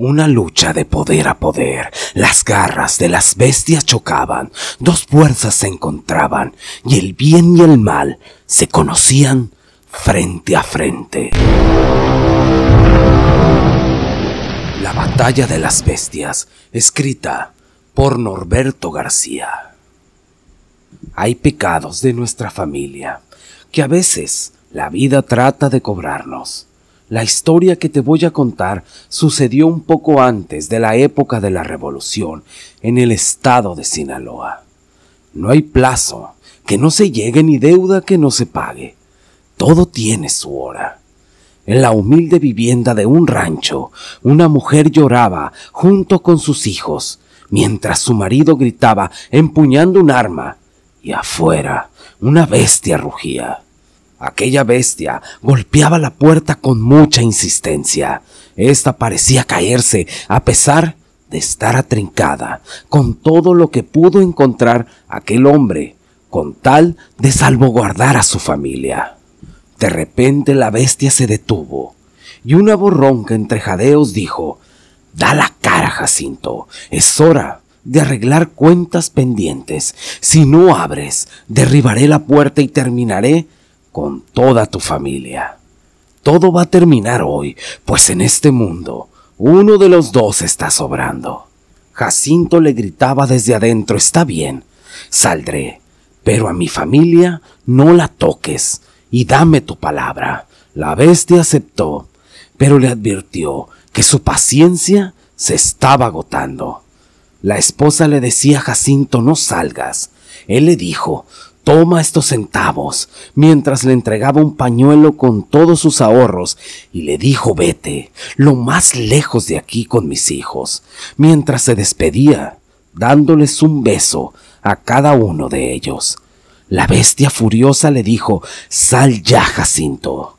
Una lucha de poder a poder. Las garras de las bestias chocaban, dos fuerzas se encontraban, y el bien y el mal se conocían frente a frente. La batalla de las bestias, escrita por Norberto García. Hay pecados de nuestra familia que a veces la vida trata de cobrarnos. La historia que te voy a contar sucedió un poco antes de la época de la Revolución en el estado de Sinaloa. No hay plazo que no se llegue ni deuda que no se pague. Todo tiene su hora. En la humilde vivienda de un rancho, una mujer lloraba junto con sus hijos, mientras su marido gritaba empuñando un arma, y afuera una bestia rugía. Aquella bestia golpeaba la puerta con mucha insistencia. Esta parecía caerse a pesar de estar atrincada con todo lo que pudo encontrar aquel hombre, con tal de salvaguardar a su familia. De repente la bestia se detuvo y una voz ronca entre jadeos dijo: «Da la cara, Jacinto, es hora de arreglar cuentas pendientes. Si no abres, derribaré la puerta y terminaré con toda tu familia. Todo va a terminar hoy, pues en este mundo uno de los dos está sobrando». Jacinto le gritaba desde adentro: «Está bien, saldré, pero a mi familia no la toques y dame tu palabra». La bestia aceptó, pero le advirtió que su paciencia se estaba agotando. La esposa le decía a Jacinto: «No salgas». Él le dijo: «Toma estos centavos», mientras le entregaba un pañuelo con todos sus ahorros, y le dijo: «Vete lo más lejos de aquí con mis hijos», mientras se despedía, dándoles un beso a cada uno de ellos. La bestia furiosa le dijo: «Sal ya, Jacinto».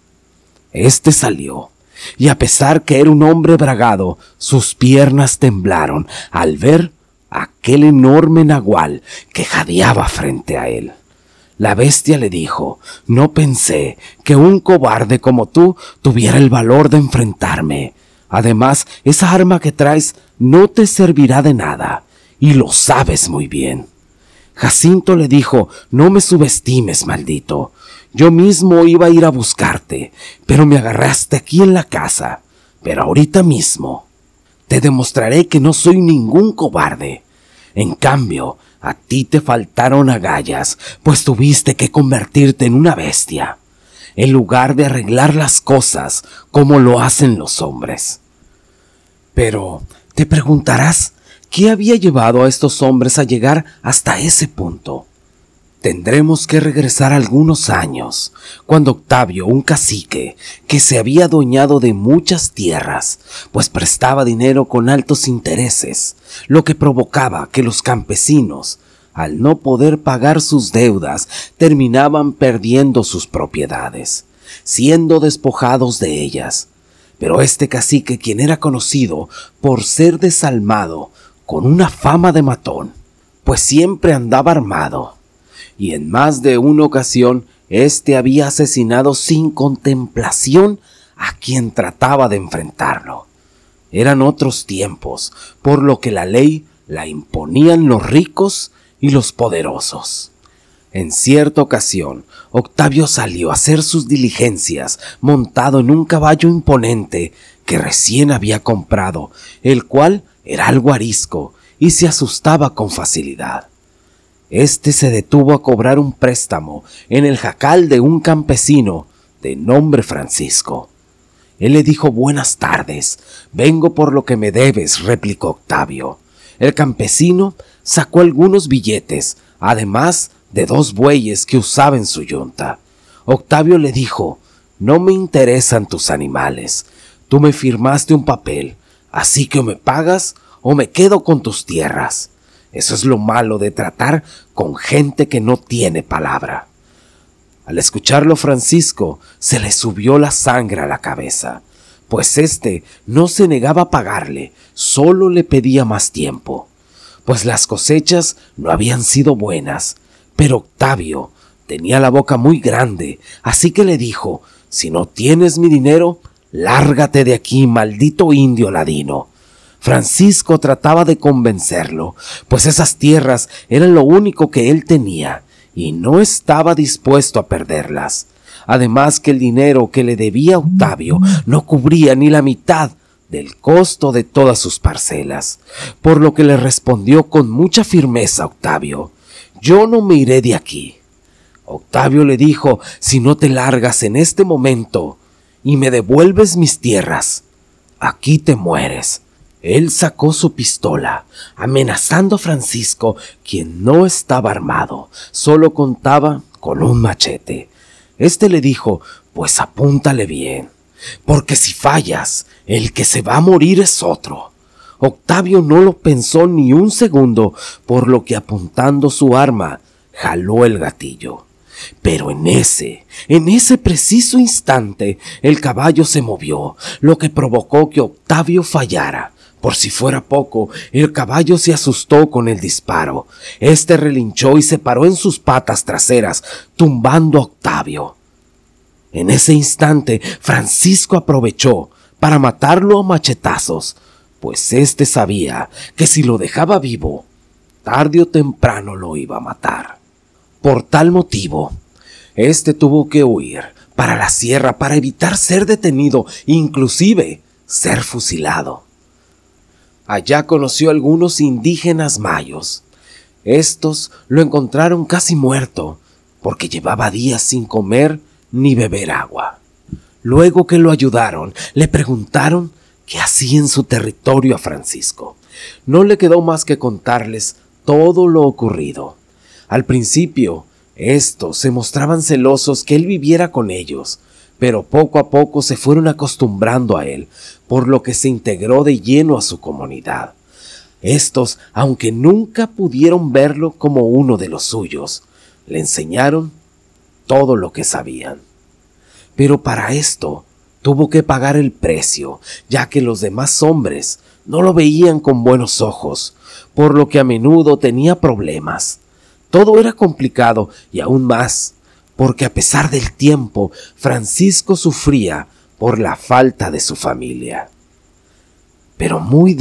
Este salió, y a pesar que era un hombre bragado, sus piernas temblaron al ver aquel enorme nahual que jadeaba frente a él. La bestia le dijo: «No pensé que un cobarde como tú tuviera el valor de enfrentarme. Además, esa arma que traes no te servirá de nada, y lo sabes muy bien». Jacinto le dijo: «No me subestimes, maldito. Yo mismo iba a ir a buscarte, pero me agarraste aquí en la casa. Pero ahorita mismo te demostraré que no soy ningún cobarde. En cambio, a ti te faltaron agallas, pues tuviste que convertirte en una bestia, en lugar de arreglar las cosas como lo hacen los hombres». Pero te preguntarás, ¿qué había llevado a estos hombres a llegar hasta ese punto? Tendremos que regresar algunos años, cuando Octavio, un cacique que se había adueñado de muchas tierras, pues prestaba dinero con altos intereses, lo que provocaba que los campesinos, al no poder pagar sus deudas, terminaban perdiendo sus propiedades, siendo despojados de ellas. Pero este cacique, quien era conocido por ser desalmado, con una fama de matón, pues siempre andaba armado, y en más de una ocasión éste había asesinado sin contemplación a quien trataba de enfrentarlo. Eran otros tiempos, por lo que la ley la imponían los ricos y los poderosos. En cierta ocasión, Octavio salió a hacer sus diligencias montado en un caballo imponente que recién había comprado, el cual era algo arisco y se asustaba con facilidad. Este se detuvo a cobrar un préstamo en el jacal de un campesino de nombre Francisco. Él le dijo: «Buenas tardes, vengo por lo que me debes», replicó Octavio. El campesino sacó algunos billetes, además de 2 bueyes que usaba en su yunta. Octavio le dijo: «No me interesan tus animales. Tú me firmaste un papel, así que o me pagas o me quedo con tus tierras». Eso es lo malo de tratar con gente que no tiene palabra. Al escucharlo, Francisco se le subió la sangre a la cabeza, pues éste no se negaba a pagarle, solo le pedía más tiempo, pues las cosechas no habían sido buenas. Pero Octavio tenía la boca muy grande, así que le dijo: «Si no tienes mi dinero, lárgate de aquí, maldito indio ladino». Francisco trataba de convencerlo, pues esas tierras eran lo único que él tenía, y no estaba dispuesto a perderlas. Además que el dinero que le debía Octavio no cubría ni la mitad del costo de todas sus parcelas, por lo que le respondió con mucha firmeza Octavio: «Yo no me iré de aquí». Octavio le dijo: «Si no te largas en este momento y me devuelves mis tierras, aquí te mueres». Él sacó su pistola, amenazando a Francisco, quien no estaba armado, solo contaba con un machete. Este le dijo: «Pues apúntale bien, porque si fallas, el que se va a morir es otro». Octavio no lo pensó ni un segundo, por lo que apuntando su arma, jaló el gatillo. Pero en ese preciso instante, el caballo se movió, lo que provocó que Octavio fallara. Por si fuera poco, el caballo se asustó con el disparo. Este relinchó y se paró en sus patas traseras, tumbando a Octavio. En ese instante, Francisco aprovechó para matarlo a machetazos, pues éste sabía que si lo dejaba vivo, tarde o temprano lo iba a matar. Por tal motivo, este tuvo que huir para la sierra para evitar ser detenido, inclusive ser fusilado. Allá conoció a algunos indígenas mayos. Estos lo encontraron casi muerto, porque llevaba días sin comer ni beber agua. Luego que lo ayudaron, le preguntaron qué hacía en su territorio a Francisco. No le quedó más que contarles todo lo ocurrido. Al principio, estos se mostraban celosos que él viviera con ellos, pero poco a poco se fueron acostumbrando a él, por lo que se integró de lleno a su comunidad. Estos, aunque nunca pudieron verlo como uno de los suyos, le enseñaron todo lo que sabían. Pero para esto tuvo que pagar el precio, ya que los demás hombres no lo veían con buenos ojos, por lo que a menudo tenía problemas. Todo era complicado y aún más, porque a pesar del tiempo, Francisco sufría por la falta de su familia. Pero muy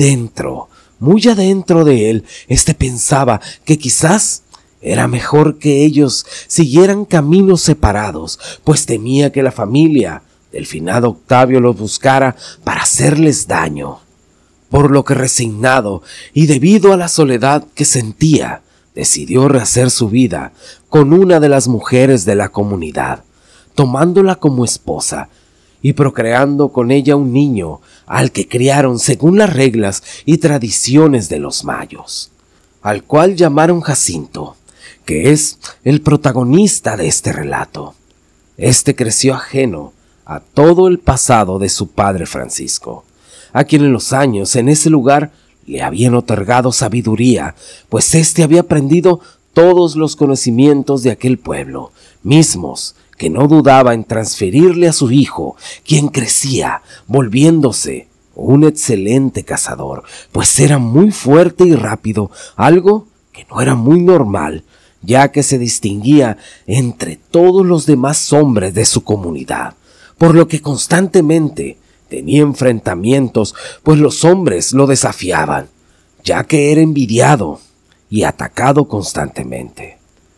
adentro de él, pensaba que quizás era mejor que ellos siguieran caminos separados, pues temía que la familia del finado Octavio los buscara para hacerles daño. Por lo que resignado y debido a la soledad que sentía, decidió rehacer su vida con una de las mujeres de la comunidad, tomándola como esposa y procreando con ella un niño al que criaron según las reglas y tradiciones de los mayos, al cual llamaron Jacinto, que es el protagonista de este relato. Este creció ajeno a todo el pasado de su padre Francisco, a quien en los años en ese lugar le habían otorgado sabiduría, pues éste había aprendido todos los conocimientos de aquel pueblo, mismos que no dudaba en transferirle a su hijo, quien crecía, volviéndose un excelente cazador, pues era muy fuerte y rápido, algo que no era muy normal, ya que se distinguía entre todos los demás hombres de su comunidad, por lo que constantemente tenía enfrentamientos, pues los hombres lo desafiaban, ya que era envidiado y atacado constantemente.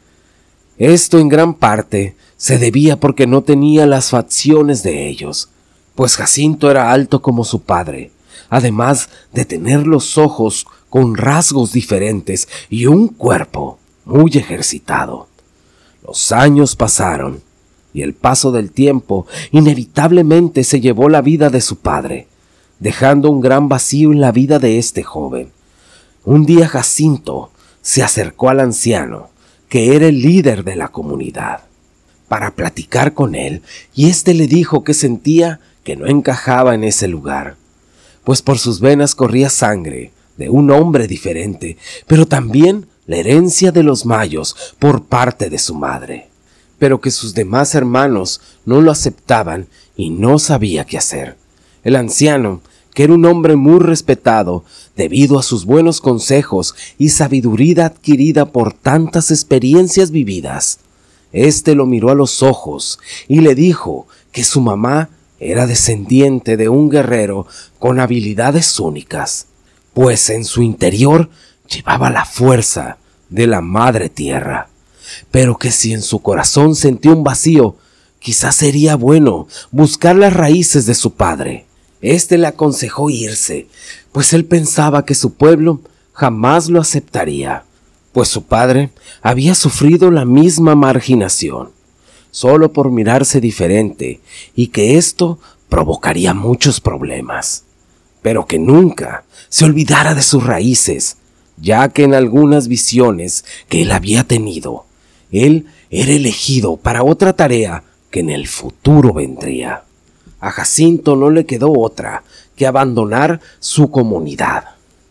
Esto en gran parte se debía porque no tenía las facciones de ellos, pues Jacinto era alto como su padre, además de tener los ojos con rasgos diferentes y un cuerpo muy ejercitado. Los años pasaron, y el paso del tiempo inevitablemente se llevó la vida de su padre, dejando un gran vacío en la vida de este joven. Un día Jacinto se acercó al anciano, que era el líder de la comunidad, para platicar con él, y éste le dijo que sentía que no encajaba en ese lugar, pues por sus venas corría sangre de un hombre diferente, pero también la herencia de los mayos por parte de su madre, pero que sus demás hermanos no lo aceptaban y no sabía qué hacer. El anciano, que era un hombre muy respetado debido a sus buenos consejos y sabiduría adquirida por tantas experiencias vividas, éste lo miró a los ojos y le dijo que su mamá era descendiente de un guerrero con habilidades únicas, pues en su interior llevaba la fuerza de la madre tierra, pero que si en su corazón sentía un vacío, quizás sería bueno buscar las raíces de su padre. Este le aconsejó irse, pues él pensaba que su pueblo jamás lo aceptaría, pues su padre había sufrido la misma marginación, solo por mirarse diferente, y que esto provocaría muchos problemas, pero que nunca se olvidara de sus raíces, ya que en algunas visiones que él había tenido, él era elegido para otra tarea que en el futuro vendría. A Jacinto no le quedó otra que abandonar su comunidad.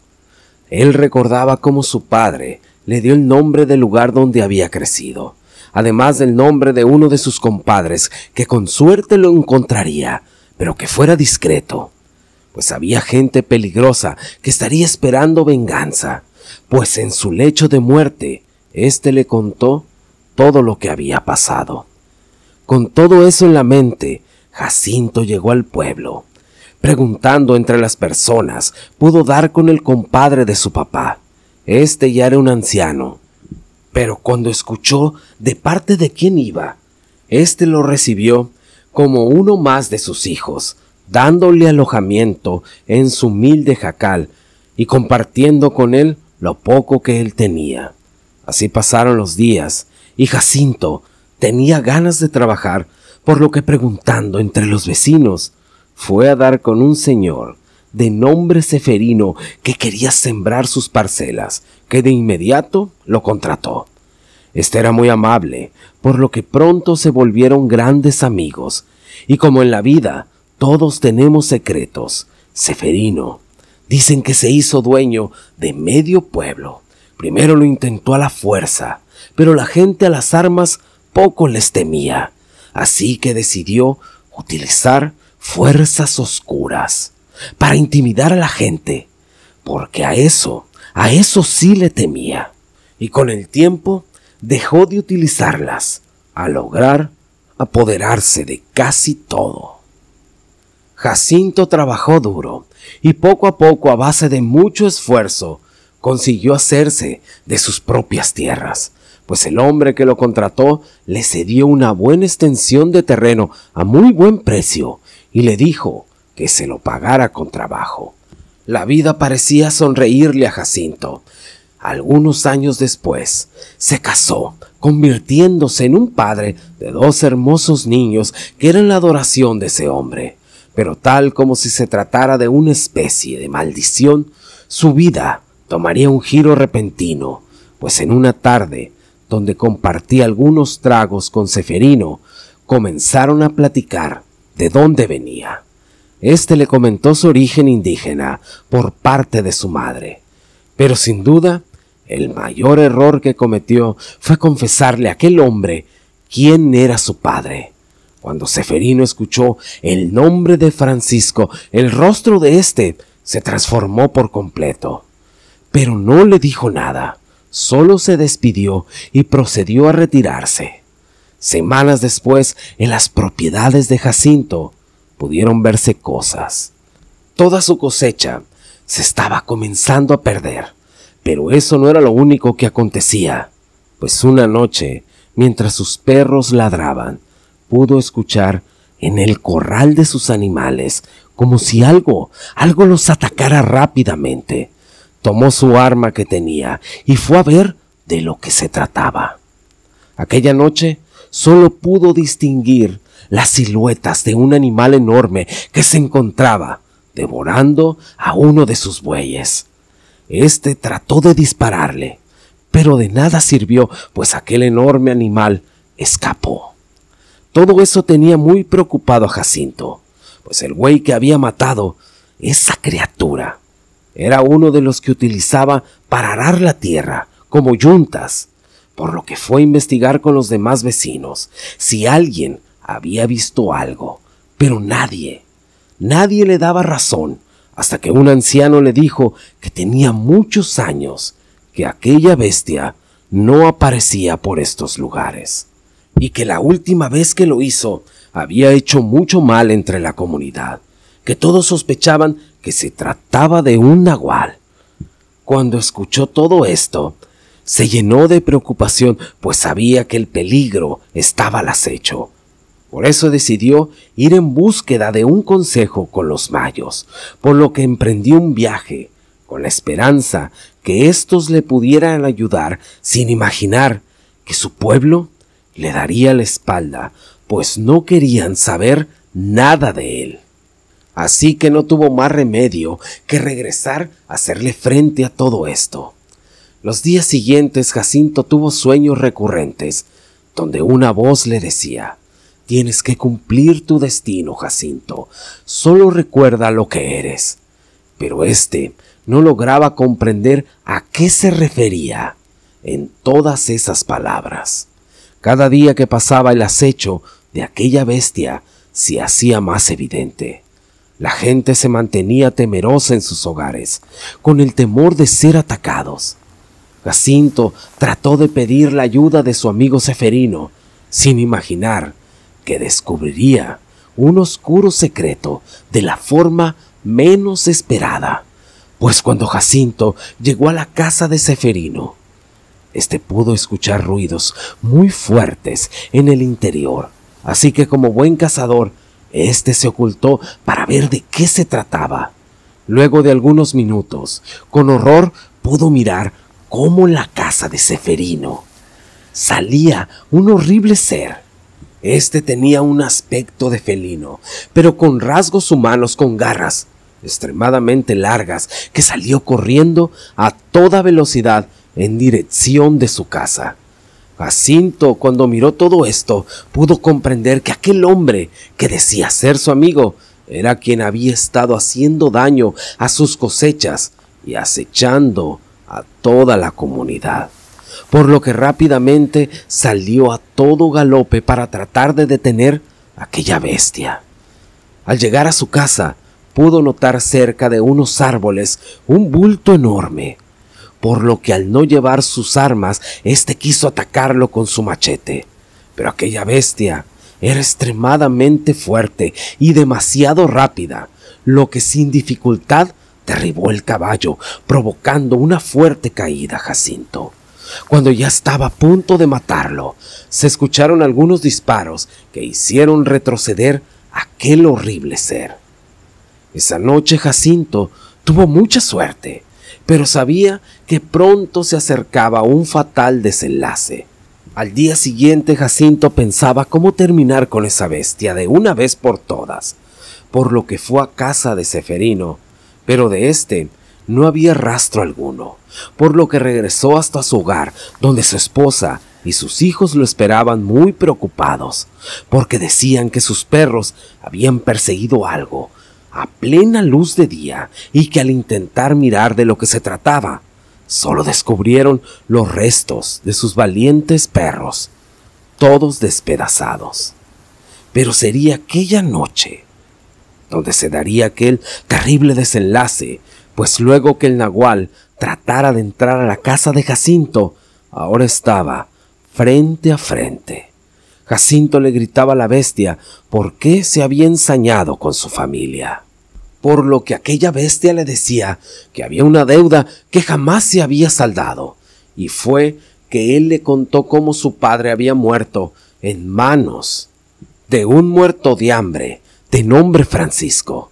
Él recordaba cómo su padre le dio el nombre del lugar donde había crecido, además del nombre de uno de sus compadres que con suerte lo encontraría, pero que fuera discreto, pues había gente peligrosa que estaría esperando venganza, pues en su lecho de muerte, éste le contó todo lo que había pasado. Con todo eso en la mente, Jacinto llegó al pueblo. Preguntando entre las personas, pudo dar con el compadre de su papá. Este ya era un anciano, pero cuando escuchó de parte de quién iba, este lo recibió como uno más de sus hijos, dándole alojamiento en su humilde jacal y compartiendo con él lo poco que él tenía. Así pasaron los días, y Jacinto tenía ganas de trabajar, por lo que preguntando entre los vecinos, fue a dar con un señor de nombre Seferino que quería sembrar sus parcelas, que de inmediato lo contrató. Este era muy amable, por lo que pronto se volvieron grandes amigos, y como en la vida todos tenemos secretos, Seferino dicen que se hizo dueño de medio pueblo. Primero lo intentó a la fuerza, pero la gente a las armas poco les temía, así que decidió utilizar fuerzas oscuras para intimidar a la gente, porque a eso sí le temía, y con el tiempo dejó de utilizarlas, a lograr apoderarse de casi todo. Jacinto trabajó duro, y poco a poco, a base de mucho esfuerzo, consiguió hacerse de sus propias tierras, pues el hombre que lo contrató le cedió una buena extensión de terreno a muy buen precio y le dijo que se lo pagara con trabajo. La vida parecía sonreírle a Jacinto. Algunos años después, se casó, convirtiéndose en un padre de 2 hermosos niños que eran la adoración de ese hombre. Pero tal como si se tratara de una especie de maldición, su vida tomaría un giro repentino, pues en una tarde, donde compartía algunos tragos con Seferino, comenzaron a platicar de dónde venía. Este le comentó su origen indígena por parte de su madre, pero sin duda, el mayor error que cometió fue confesarle a aquel hombre quién era su padre. Cuando Seferino escuchó el nombre de Francisco, el rostro de éste se transformó por completo. Pero no le dijo nada, solo se despidió y procedió a retirarse. Semanas después, en las propiedades de Jacinto, pudieron verse cosas. Toda su cosecha se estaba comenzando a perder, pero eso no era lo único que acontecía, pues una noche, mientras sus perros ladraban, pudo escuchar en el corral de sus animales como si algo los atacara rápidamente. Tomó su arma que tenía y fue a ver de lo que se trataba. Aquella noche solo pudo distinguir las siluetas de un animal enorme que se encontraba devorando a uno de sus bueyes. Este trató de dispararle, pero de nada sirvió, pues aquel enorme animal escapó. Todo eso tenía muy preocupado a Jacinto, pues el buey que había matado, esa criatura, era uno de los que utilizaba para arar la tierra, como yuntas, por lo que fue a investigar con los demás vecinos si alguien había visto algo, pero nadie le daba razón, hasta que un anciano le dijo que tenía muchos años que aquella bestia no aparecía por estos lugares, y que la última vez que lo hizo había hecho mucho mal entre la comunidad, que todos sospechaban que se trataba de un nahual, Cuando escuchó todo esto, se llenó de preocupación, pues sabía que el peligro estaba al acecho. Por eso decidió ir en búsqueda de un consejo con los mayos, por lo que emprendió un viaje, con la esperanza que éstos le pudieran ayudar, sin imaginar que su pueblo le daría la espalda, pues no querían saber nada de él. Así que no tuvo más remedio que regresar a hacerle frente a todo esto. Los días siguientes Jacinto tuvo sueños recurrentes, donde una voz le decía: «Tienes que cumplir tu destino, Jacinto, solo recuerda lo que eres». Pero no lograba comprender a qué se refería en todas esas palabras. Cada día que pasaba el acecho de aquella bestia se hacía más evidente. La gente se mantenía temerosa en sus hogares, con el temor de ser atacados. Jacinto trató de pedir la ayuda de su amigo Ceferino, sin imaginar que descubriría un oscuro secreto de la forma menos esperada. Pues cuando Jacinto llegó a la casa de Ceferino, pudo escuchar ruidos muy fuertes en el interior, así que como buen cazador, se ocultó para ver de qué se trataba. Luego de algunos minutos, con horror pudo mirar cómo en la casa de Ceferino salía un horrible ser. Tenía un aspecto de felino, pero con rasgos humanos, con garras extremadamente largas, que salió corriendo a toda velocidad en dirección de su casa. Jacinto, cuando miró todo esto, pudo comprender que aquel hombre que decía ser su amigo era quien había estado haciendo daño a sus cosechas y acechando a toda la comunidad, por lo que rápidamente salió a todo galope para tratar de detener a aquella bestia. Al llegar a su casa, pudo notar cerca de unos árboles un bulto enorme, por lo que al no llevar sus armas, quiso atacarlo con su machete. Pero aquella bestia era extremadamente fuerte y demasiado rápida, lo que sin dificultad derribó el caballo, provocando una fuerte caída a Jacinto. Cuando ya estaba a punto de matarlo, se escucharon algunos disparos que hicieron retroceder a aquel horrible ser. Esa noche Jacinto tuvo mucha suerte, pero sabía que pronto se acercaba un fatal desenlace. Al día siguiente Jacinto pensaba cómo terminar con esa bestia de una vez por todas, por lo que fue a casa de Ceferino, pero de no había rastro alguno, por lo que regresó hasta su hogar, donde su esposa y sus hijos lo esperaban muy preocupados, porque decían que sus perros habían perseguido algo a plena luz de día y que al intentar mirar de lo que se trataba, solo descubrieron los restos de sus valientes perros, todos despedazados. Pero sería aquella noche donde se daría aquel terrible desenlace, pues luego que el nahual tratara de entrar a la casa de Jacinto, ahora estaba frente a frente. Jacinto le gritaba a la bestia por qué se había ensañado con su familia, por lo que aquella bestia le decía que había una deuda que jamás se había saldado, y fue que él le contó cómo su padre había muerto en manos de un muerto de hambre de nombre Francisco.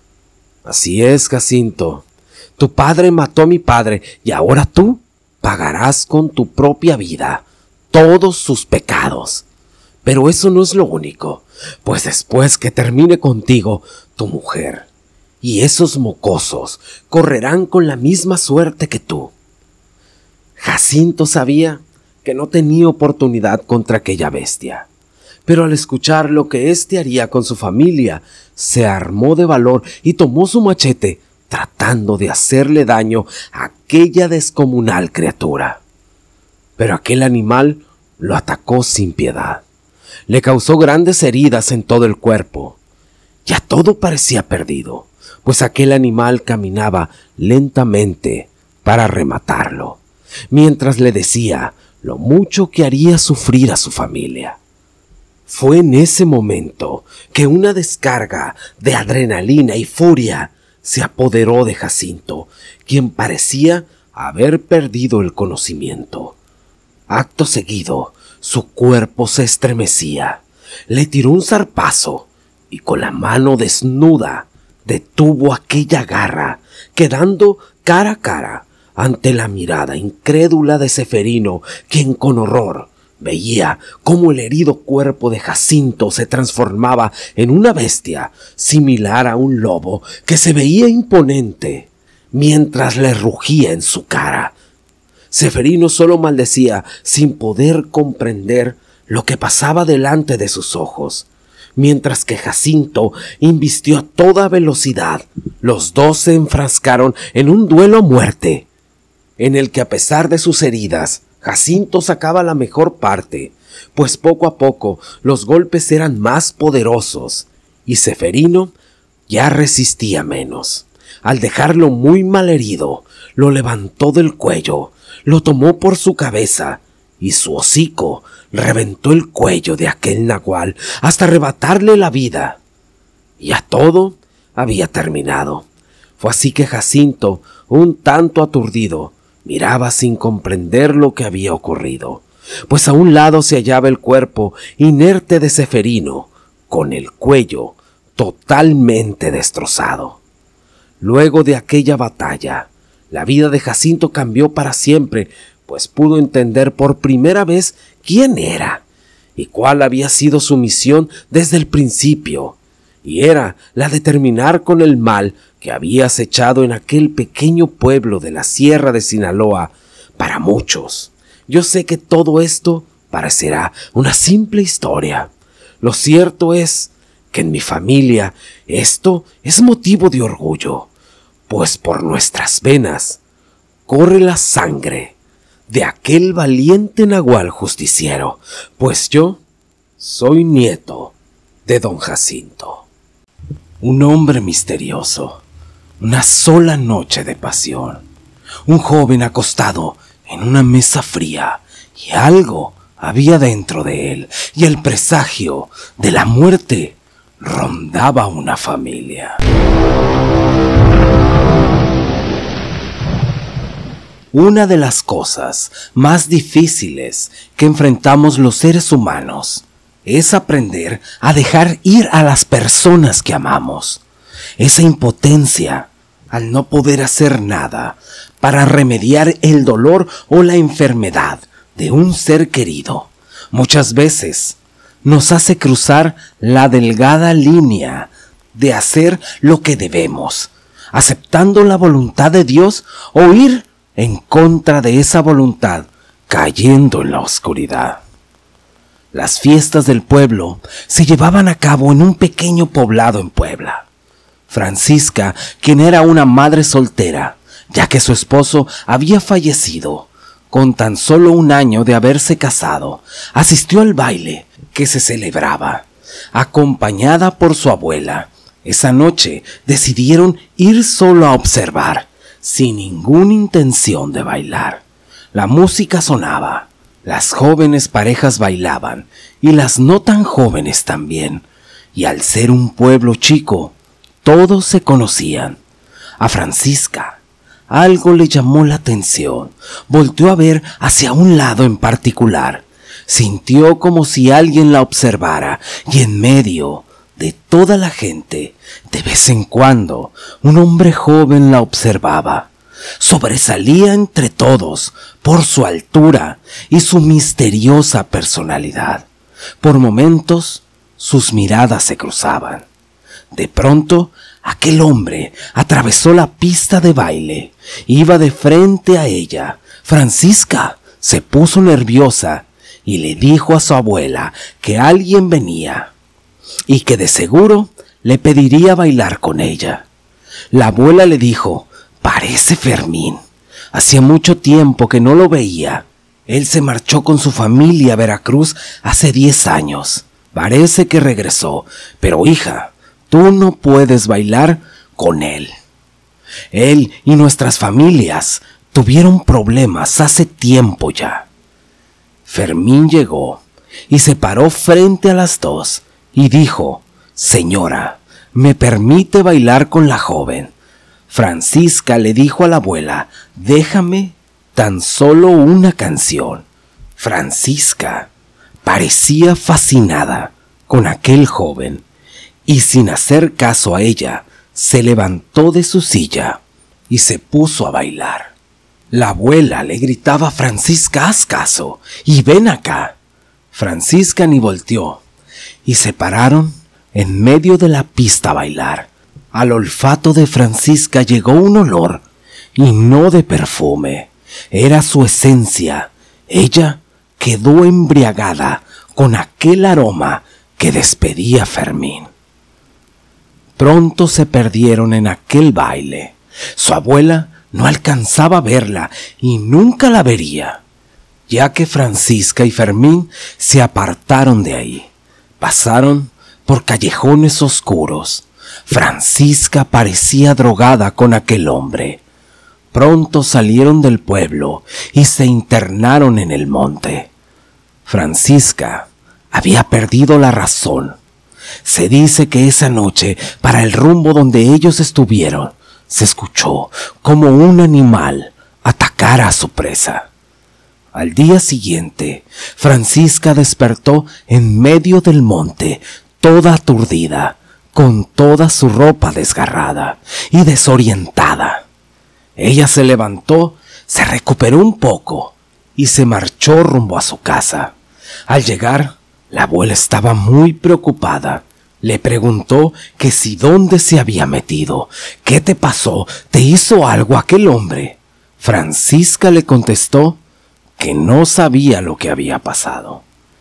Así es, Jacinto, tu padre mató a mi padre y ahora tú pagarás con tu propia vida todos sus pecados. Pero eso no es lo único, pues después que termine contigo, tu mujer y esos mocosos correrán con la misma suerte que tú. Jacinto sabía que no tenía oportunidad contra aquella bestia, pero al escuchar lo que haría con su familia, se armó de valor y tomó su machete, tratando de hacerle daño a aquella descomunal criatura. Pero aquel animal lo atacó sin piedad. Le causó grandes heridas en todo el cuerpo. Ya todo parecía perdido, pues aquel animal caminaba lentamente para rematarlo, mientras le decía lo mucho que haría sufrir a su familia. Fue en ese momento que una descarga de adrenalina y furia se apoderó de Jacinto, quien parecía haber perdido el conocimiento. Acto seguido, su cuerpo se estremecía. Le tiró un zarpazo y con la mano desnuda detuvo aquella garra, quedando cara a cara ante la mirada incrédula de Ceferino, quien con horror veía cómo el herido cuerpo de Jacinto se transformaba en una bestia similar a un lobo que se veía imponente mientras le rugía en su cara. Ceferino solo maldecía sin poder comprender lo que pasaba delante de sus ojos, mientras que Jacinto invistió a toda velocidad. Los dos se enfrascaron en un duelo a muerte, en el que a pesar de sus heridas, Jacinto sacaba la mejor parte, pues poco a poco los golpes eran más poderosos y Ceferino ya resistía menos. Al dejarlo muy malherido, lo levantó del cuello, lo tomó por su cabeza y su hocico reventó el cuello de aquel nagual hasta arrebatarle la vida. Ya todo había terminado. Fue así que Jacinto, un tanto aturdido, miraba sin comprender lo que había ocurrido, pues a un lado se hallaba el cuerpo inerte de Ceferino, con el cuello totalmente destrozado. Luego de aquella batalla, la vida de Jacinto cambió para siempre, pues pudo entender por primera vez quién era y cuál había sido su misión desde el principio, y era la de terminar con el mal que había acechado en aquel pequeño pueblo de la Sierra de Sinaloa. Para muchos, yo sé que todo esto parecerá una simple historia. Lo cierto es que en mi familia esto es motivo de orgullo, pues por nuestras venas corre la sangre de aquel valiente nagual justiciero, pues yo soy nieto de don Jacinto. Un hombre misterioso, una sola noche de pasión, un joven acostado en una mesa fría, y algo había dentro de él, y el presagio de la muerte rondaba una familia. Una de las cosas más difíciles que enfrentamos los seres humanos es aprender a dejar ir a las personas que amamos. Esa impotencia al no poder hacer nada para remediar el dolor o la enfermedad de un ser querido, muchas veces nos hace cruzar la delgada línea de hacer lo que debemos, aceptando la voluntad de Dios, o ir en contra de esa voluntad, cayendo en la oscuridad. Las fiestas del pueblo se llevaban a cabo en un pequeño poblado en Puebla. Francisca, quien era una madre soltera, ya que su esposo había fallecido con tan solo un año de haberse casado, asistió al baile que se celebraba, acompañada por su abuela. Esa noche decidieron ir solo a observar, sin ninguna intención de bailar. La música sonaba, las jóvenes parejas bailaban y las no tan jóvenes también, y al ser un pueblo chico, todos se conocían. A Francisca algo le llamó la atención, volteó a ver hacia un lado en particular, sintió como si alguien la observara, y en medio de toda la gente, de vez en cuando, un hombre joven la observaba. Sobresalía entre todos por su altura y su misteriosa personalidad. Por momentos, sus miradas se cruzaban. De pronto, aquel hombre atravesó la pista de baile. Iba de frente a ella. Francisca se puso nerviosa y le dijo a su abuela que alguien venía y que de seguro le pediría bailar con ella. La abuela le dijo: «Parece Fermín. Hacía mucho tiempo que no lo veía. Él se marchó con su familia a Veracruz hace 10 años. Parece que regresó, pero hija, tú no puedes bailar con él. Él y nuestras familias tuvieron problemas hace tiempo ya». Fermín llegó y se paró frente a las dos y dijo: «Señora, ¿me permite bailar con la joven?». Francisca le dijo a la abuela: «Déjame tan solo una canción». Francisca parecía fascinada con aquel joven y, sin hacer caso a ella, se levantó de su silla y se puso a bailar. La abuela le gritaba: «Francisca, haz caso y ven acá». Francisca ni volteó y se pararon en medio de la pista a bailar. Al olfato de Francisca llegó un olor, y no de perfume, era su esencia. Ella quedó embriagada con aquel aroma que despedía Fermín. Pronto se perdieron en aquel baile. Su abuela no alcanzaba a verla y nunca la vería, ya que Francisca y Fermín se apartaron de ahí. Pasaron por callejones oscuros. Francisca parecía drogada con aquel hombre. Pronto salieron del pueblo y se internaron en el monte. Francisca había perdido la razón. Se dice que esa noche, para el rumbo donde ellos estuvieron, se escuchó como un animal atacara a su presa. Al día siguiente, Francisca despertó en medio del monte, toda aturdida, con toda su ropa desgarrada y desorientada. Ella se levantó, se recuperó un poco y se marchó rumbo a su casa. Al llegar, la abuela estaba muy preocupada. Le preguntó que si dónde se había metido. «¿Qué te pasó? ¿Te hizo algo aquel hombre?». Francisca le contestó que no sabía lo que había pasado.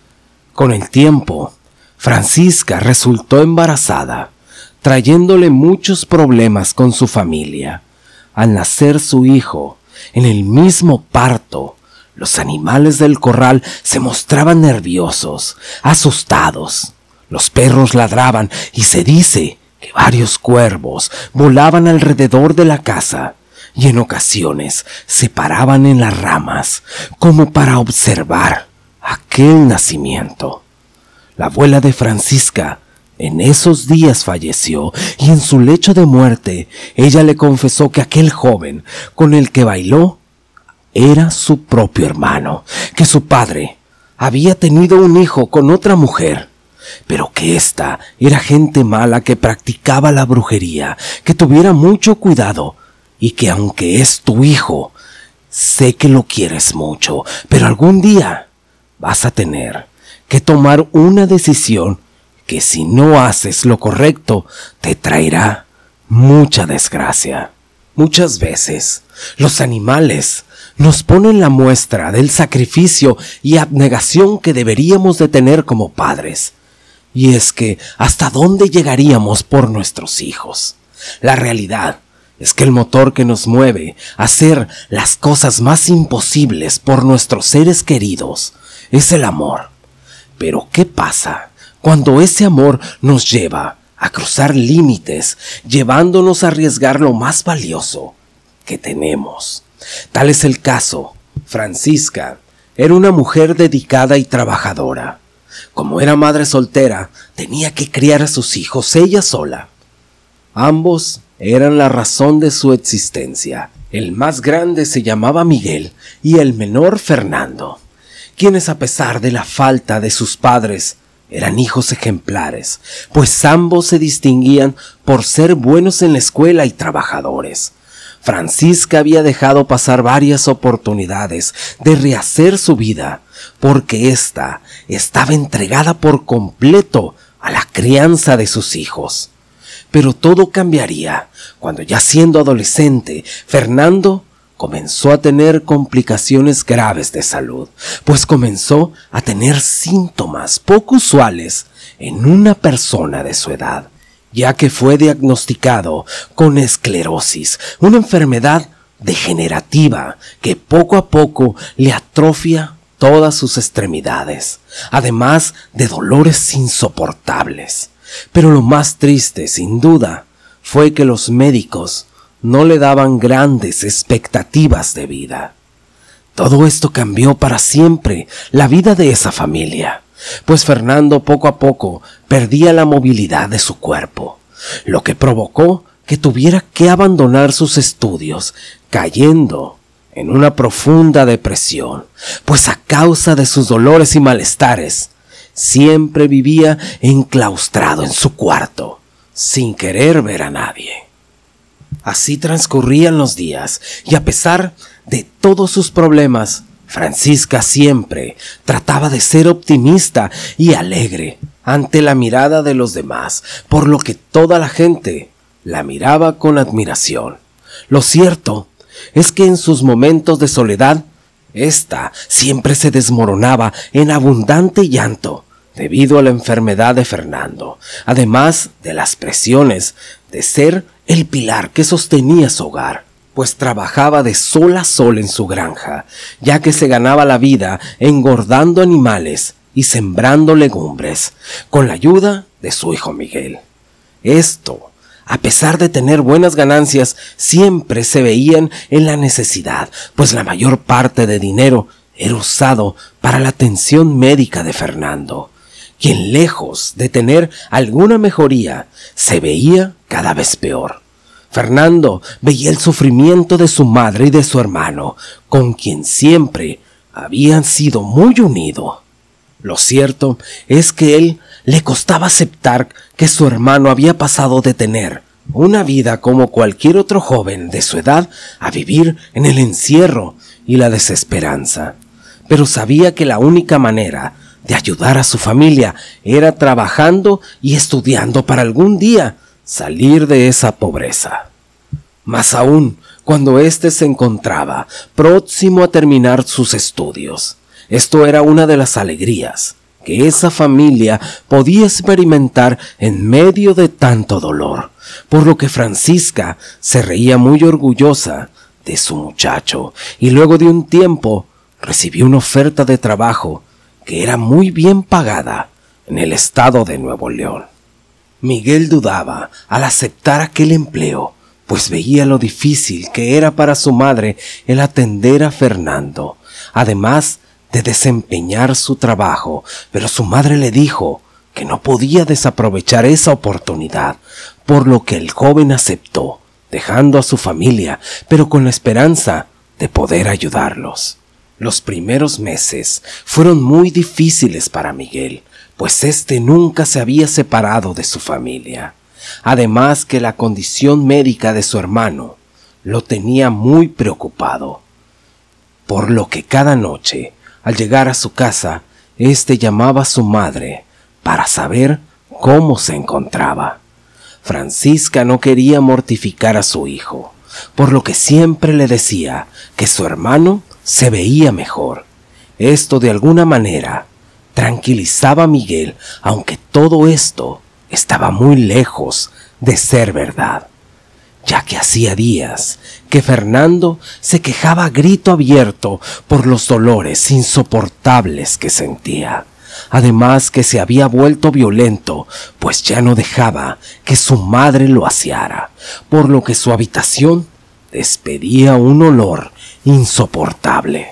Con el tiempo, Francisca resultó embarazada, trayéndole muchos problemas con su familia. Al nacer su hijo, en el mismo parto, los animales del corral se mostraban nerviosos, asustados. Los perros ladraban y se dice que varios cuervos volaban alrededor de la casa y en ocasiones se paraban en las ramas como para observar aquel nacimiento. La abuela de Francisca en esos días falleció y en su lecho de muerte ella le confesó que aquel joven con el que bailó era su propio hermano, que su padre había tenido un hijo con otra mujer, pero que ésta era gente mala que practicaba la brujería, que tuviera mucho cuidado y que aunque es tu hijo, sé que lo quieres mucho, pero algún día vas a tener que tomar una decisión que si no haces lo correcto te traerá mucha desgracia. Muchas veces los animales nos ponen la muestra del sacrificio y abnegación que deberíamos de tener como padres. Y es que ¿hasta dónde llegaríamos por nuestros hijos? La realidad es que el motor que nos mueve a hacer las cosas más imposibles por nuestros seres queridos es el amor. Pero ¿qué pasa cuando ese amor nos lleva a cruzar límites, llevándonos a arriesgar lo más valioso que tenemos? Tal es el caso. Francisca era una mujer dedicada y trabajadora. Como era madre soltera, tenía que criar a sus hijos ella sola. Ambos eran la razón de su existencia. El más grande se llamaba Miguel y el menor Fernando, quienes a pesar de la falta de sus padres eran hijos ejemplares, pues ambos se distinguían por ser buenos en la escuela y trabajadores. Francisca había dejado pasar varias oportunidades de rehacer su vida, porque ésta estaba entregada por completo a la crianza de sus hijos. Pero todo cambiaría cuando, ya siendo adolescente, Fernando comenzó a tener complicaciones graves de salud, pues comenzó a tener síntomas poco usuales en una persona de su edad, ya que fue diagnosticado con esclerosis, una enfermedad degenerativa que poco a poco le atrofia todas sus extremidades, además de dolores insoportables. Pero lo más triste, sin duda, fue que los médicos no le daban grandes expectativas de vida. Todo esto cambió para siempre la vida de esa familia, pues Fernando poco a poco perdía la movilidad de su cuerpo, lo que provocó que tuviera que abandonar sus estudios, cayendo en una profunda depresión, pues a causa de sus dolores y malestares, siempre vivía enclaustrado en su cuarto, sin querer ver a nadie. Así transcurrían los días, y a pesar de todos sus problemas, Francisca siempre trataba de ser optimista y alegre ante la mirada de los demás, por lo que toda la gente la miraba con admiración. Lo cierto es que en sus momentos de soledad, ésta siempre se desmoronaba en abundante llanto debido a la enfermedad de Fernando, además de las presiones de ser el pilar que sostenía su hogar, pues trabajaba de sol a sol en su granja, ya que se ganaba la vida engordando animales y sembrando legumbres, con la ayuda de su hijo Miguel. Esto, a pesar de tener buenas ganancias, siempre se veían en la necesidad, pues la mayor parte de dinero era usado para la atención médica de Fernando, quien, lejos de tener alguna mejoría, se veía cada vez peor. Fernando veía el sufrimiento de su madre y de su hermano, con quien siempre habían sido muy unidos. Lo cierto es que él le costaba aceptar que su hermano había pasado de tener una vida como cualquier otro joven de su edad a vivir en el encierro y la desesperanza. Pero sabía que la única manera de ayudar a su familia era trabajando y estudiando para algún día salir de esa pobreza. Más aún cuando éste se encontraba próximo a terminar sus estudios. Esto era una de las alegrías que esa familia podía experimentar en medio de tanto dolor, por lo que Francisca se reía muy orgullosa de su muchacho, y luego de un tiempo recibió una oferta de trabajo que era muy bien pagada en el estado de Nuevo León. Miguel dudaba al aceptar aquel empleo, pues veía lo difícil que era para su madre el atender a Fernando, además de desempeñar su trabajo, pero su madre le dijo que no podía desaprovechar esa oportunidad, por lo que el joven aceptó, dejando a su familia, pero con la esperanza de poder ayudarlos. Los primeros meses fueron muy difíciles para Miguel, pues éste nunca se había separado de su familia. Además que la condición médica de su hermano lo tenía muy preocupado, por lo que cada noche, al llegar a su casa, éste llamaba a su madre para saber cómo se encontraba. Francisca no quería mortificar a su hijo, por lo que siempre le decía que su hermano se veía mejor. Esto de alguna manera tranquilizaba a Miguel, aunque todo esto estaba muy lejos de ser verdad, ya que hacía días que Fernando se quejaba a grito abierto por los dolores insoportables que sentía. Además que se había vuelto violento, pues ya no dejaba que su madre lo aseara, por lo que su habitación despedía un olor insoportable.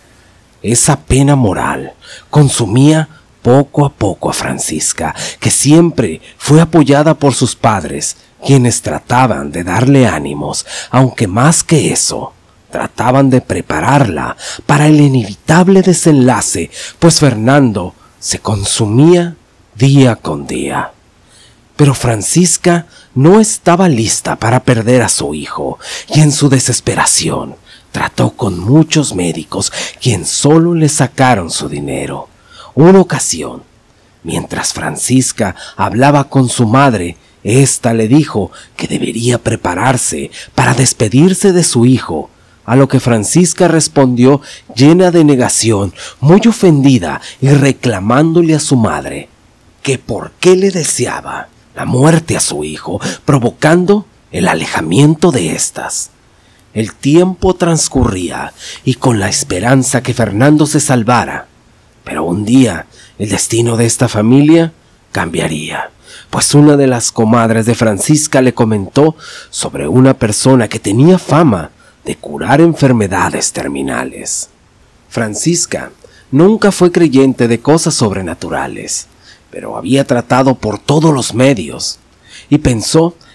Esa pena moral consumía poco a poco a Francisca, que siempre fue apoyada por sus padres, quienes trataban de darle ánimos, aunque más que eso, trataban de prepararla para el inevitable desenlace, pues Fernando se consumía día con día. Pero Francisca no estaba lista para perder a su hijo, y en su desesperación trató con muchos médicos, quienes solo le sacaron su dinero. Una ocasión, mientras Francisca hablaba con su madre, ésta le dijo que debería prepararse para despedirse de su hijo, a lo que Francisca respondió llena de negación, muy ofendida y reclamándole a su madre que por qué le deseaba la muerte a su hijo, provocando el alejamiento de éstas. El tiempo transcurría y con la esperanza que Fernando se salvara, pero un día el destino de esta familia cambiaría, pues una de las comadres de Francisca le comentó sobre una persona que tenía fama de curar enfermedades terminales. Francisca nunca fue creyente de cosas sobrenaturales, pero había tratado por todos los medios y pensó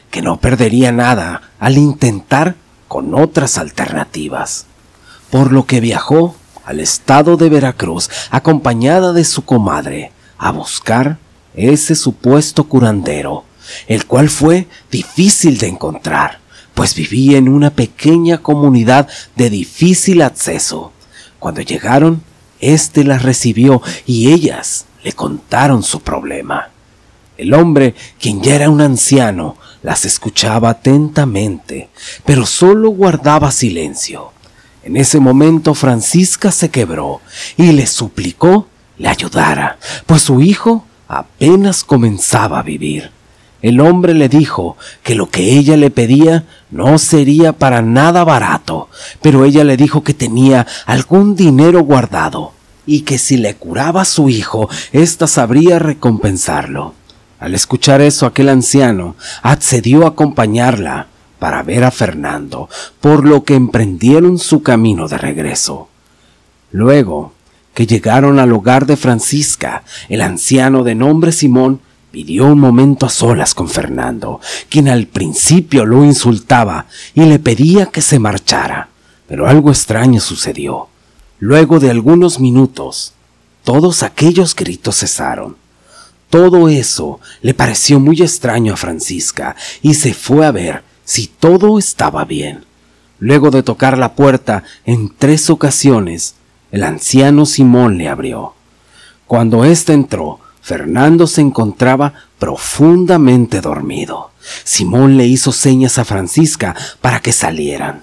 que no perdería nada al intentar con otras alternativas, por lo que viajó al estado de Veracruz acompañada de su comadre a buscar ese supuesto curandero, el cual fue difícil de encontrar, pues vivía en una pequeña comunidad de difícil acceso. Cuando llegaron, éste las recibió y ellas le contaron su problema. El hombre, quien ya era un anciano, las escuchaba atentamente, pero solo guardaba silencio. En ese momento Francisca se quebró y le suplicó le ayudara, pues su hijo apenas comenzaba a vivir. El hombre le dijo que lo que ella le pedía no sería para nada barato, pero ella le dijo que tenía algún dinero guardado y que si le curaba a su hijo, ésta sabría recompensarlo. Al escuchar eso, aquel anciano accedió a acompañarla para ver a Fernando, por lo que emprendieron su camino de regreso. Luego que llegaron al hogar de Francisca, el anciano de nombre Simón pidió un momento a solas con Fernando, quien al principio lo insultaba y le pedía que se marchara, pero algo extraño sucedió. Luego de algunos minutos, todos aquellos gritos cesaron. Todo eso le pareció muy extraño a Francisca y se fue a ver si todo estaba bien. Luego de tocar la puerta en 3 ocasiones, el anciano Simón le abrió. Cuando éste entró, Fernando se encontraba profundamente dormido. Simón le hizo señas a Francisca para que salieran.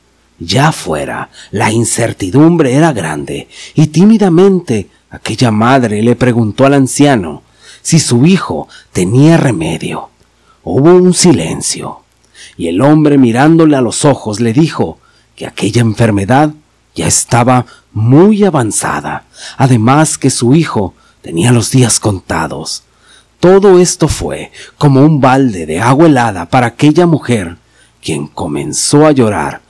Ya afuera, la incertidumbre era grande y tímidamente aquella madre le preguntó al anciano si su hijo tenía remedio. Hubo un silencio y el hombre, mirándole a los ojos, le dijo que aquella enfermedad ya estaba muy avanzada, además que su hijo tenía los días contados. Todo esto fue como un balde de agua helada para aquella mujer, quien comenzó a llorar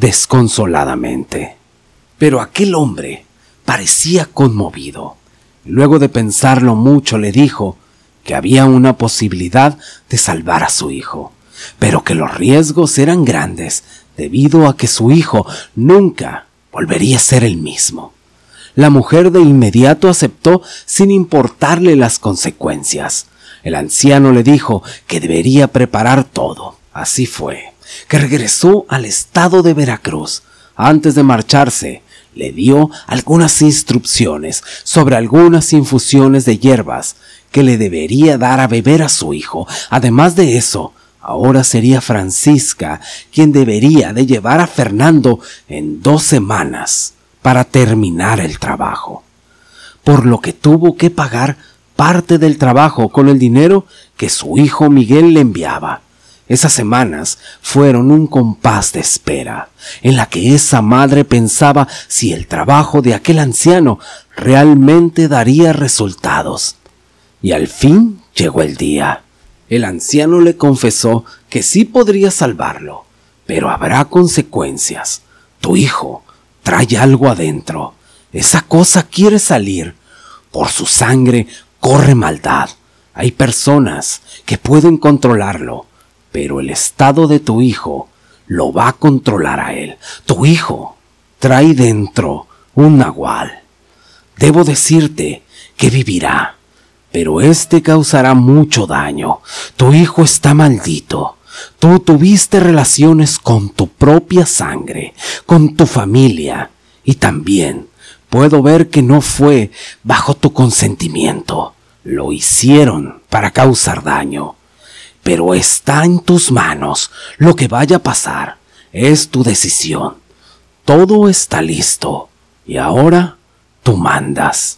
desconsoladamente. Pero aquel hombre parecía conmovido. Luego de pensarlo mucho, le dijo que había una posibilidad de salvar a su hijo, pero que los riesgos eran grandes debido a que su hijo nunca volvería a ser el mismo. La mujer de inmediato aceptó sin importarle las consecuencias. El anciano le dijo que debería preparar todo. Así fue, que regresó al estado de Veracruz. Antes de marcharse, le dio algunas instrucciones sobre algunas infusiones de hierbas que le debería dar a beber a su hijo. Además de eso, ahora sería Francisca quien debería de llevar a Fernando en 2 semanas para terminar el trabajo, por lo que tuvo que pagar parte del trabajo con el dinero que su hijo Miguel le enviaba. Esas semanas fueron un compás de espera, en la que esa madre pensaba si el trabajo de aquel anciano realmente daría resultados. Y al fin llegó el día. El anciano le confesó que sí podría salvarlo, pero habrá consecuencias. Tu hijo trae algo adentro. Esa cosa quiere salir. Por su sangre corre maldad. Hay personas que pueden controlarlo, pero el estado de tu hijo lo va a controlar a él. Tu hijo trae dentro un nahual. Debo decirte que vivirá, pero este causará mucho daño. Tu hijo está maldito. Tú tuviste relaciones con tu propia sangre, con tu familia, y también puedo ver que no fue bajo tu consentimiento. Lo hicieron para causar daño. Pero está en tus manos. Lo que vaya a pasar es tu decisión. Todo está listo y ahora tú mandas.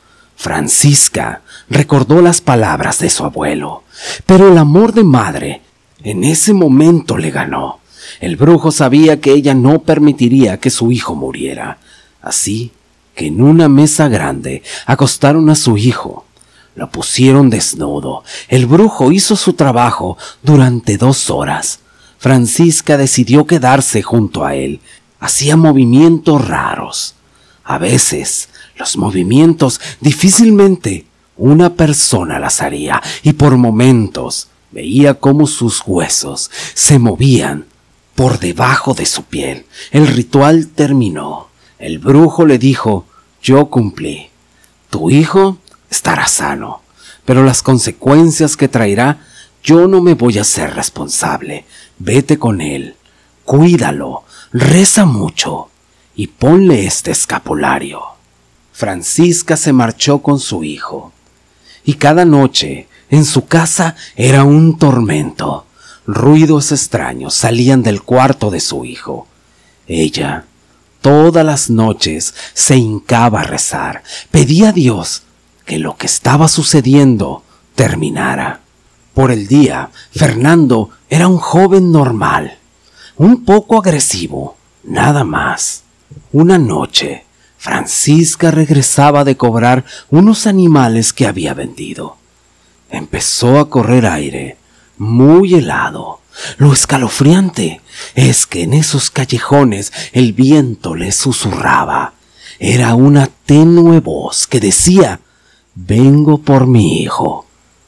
Francisca recordó las palabras de su abuelo, pero el amor de madre en ese momento le ganó. El brujo sabía que ella no permitiría que su hijo muriera, así que en una mesa grande acostaron a su hijo. Lo pusieron desnudo. El brujo hizo su trabajo durante 2 horas. Francisca decidió quedarse junto a él. Hacía movimientos raros. A veces, los movimientos difícilmente una persona las haría, y por momentos Veía cómo sus huesos se movían por debajo de su piel. El ritual terminó. El brujo le dijo: yo cumplí. Tu hijo estará sano, pero las consecuencias que traerá yo no me voy a ser responsable. Vete con él, cuídalo, reza mucho y ponle este escapulario. Francisca se marchó con su hijo, y cada noche en su casa era un tormento. Ruidos extraños salían del cuarto de su hijo. Ella, todas las noches, se hincaba a rezar. Pedía a Dios que lo que estaba sucediendo terminara. Por el día, Fernando era un joven normal, un poco agresivo, nada más. Una noche, Francisca regresaba de cobrar unos animales que había vendido. Empezó a correr aire, muy helado. Lo escalofriante es que en esos callejones el viento le susurraba. Era una tenue voz que decía: vengo por mi hijo.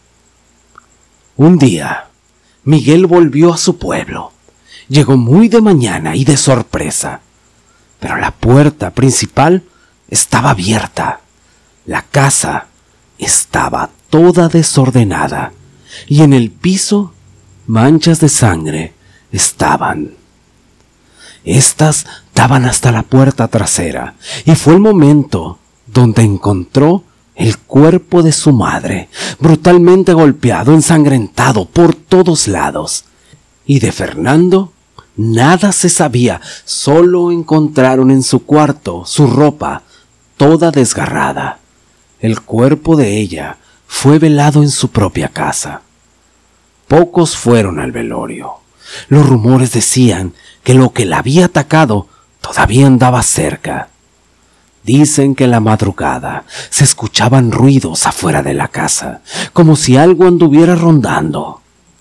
Un día, Miguel volvió a su pueblo. Llegó muy de mañana y de sorpresa, pero la puerta principal estaba abierta. La casa estaba toda desordenada y en el piso manchas de sangre estaban. Estas daban hasta la puerta trasera y fue el momento donde encontró el cuerpo de su madre, brutalmente golpeado, ensangrentado por todos lados. Y de Fernando nada se sabía, solo encontraron en su cuarto su ropa toda desgarrada. El cuerpo de ella fue velado en su propia casa. Pocos fueron al velorio. Los rumores decían que lo que la había atacado todavía andaba cerca. Dicen que en la madrugada se escuchaban ruidos afuera de la casa, como si algo anduviera rondando.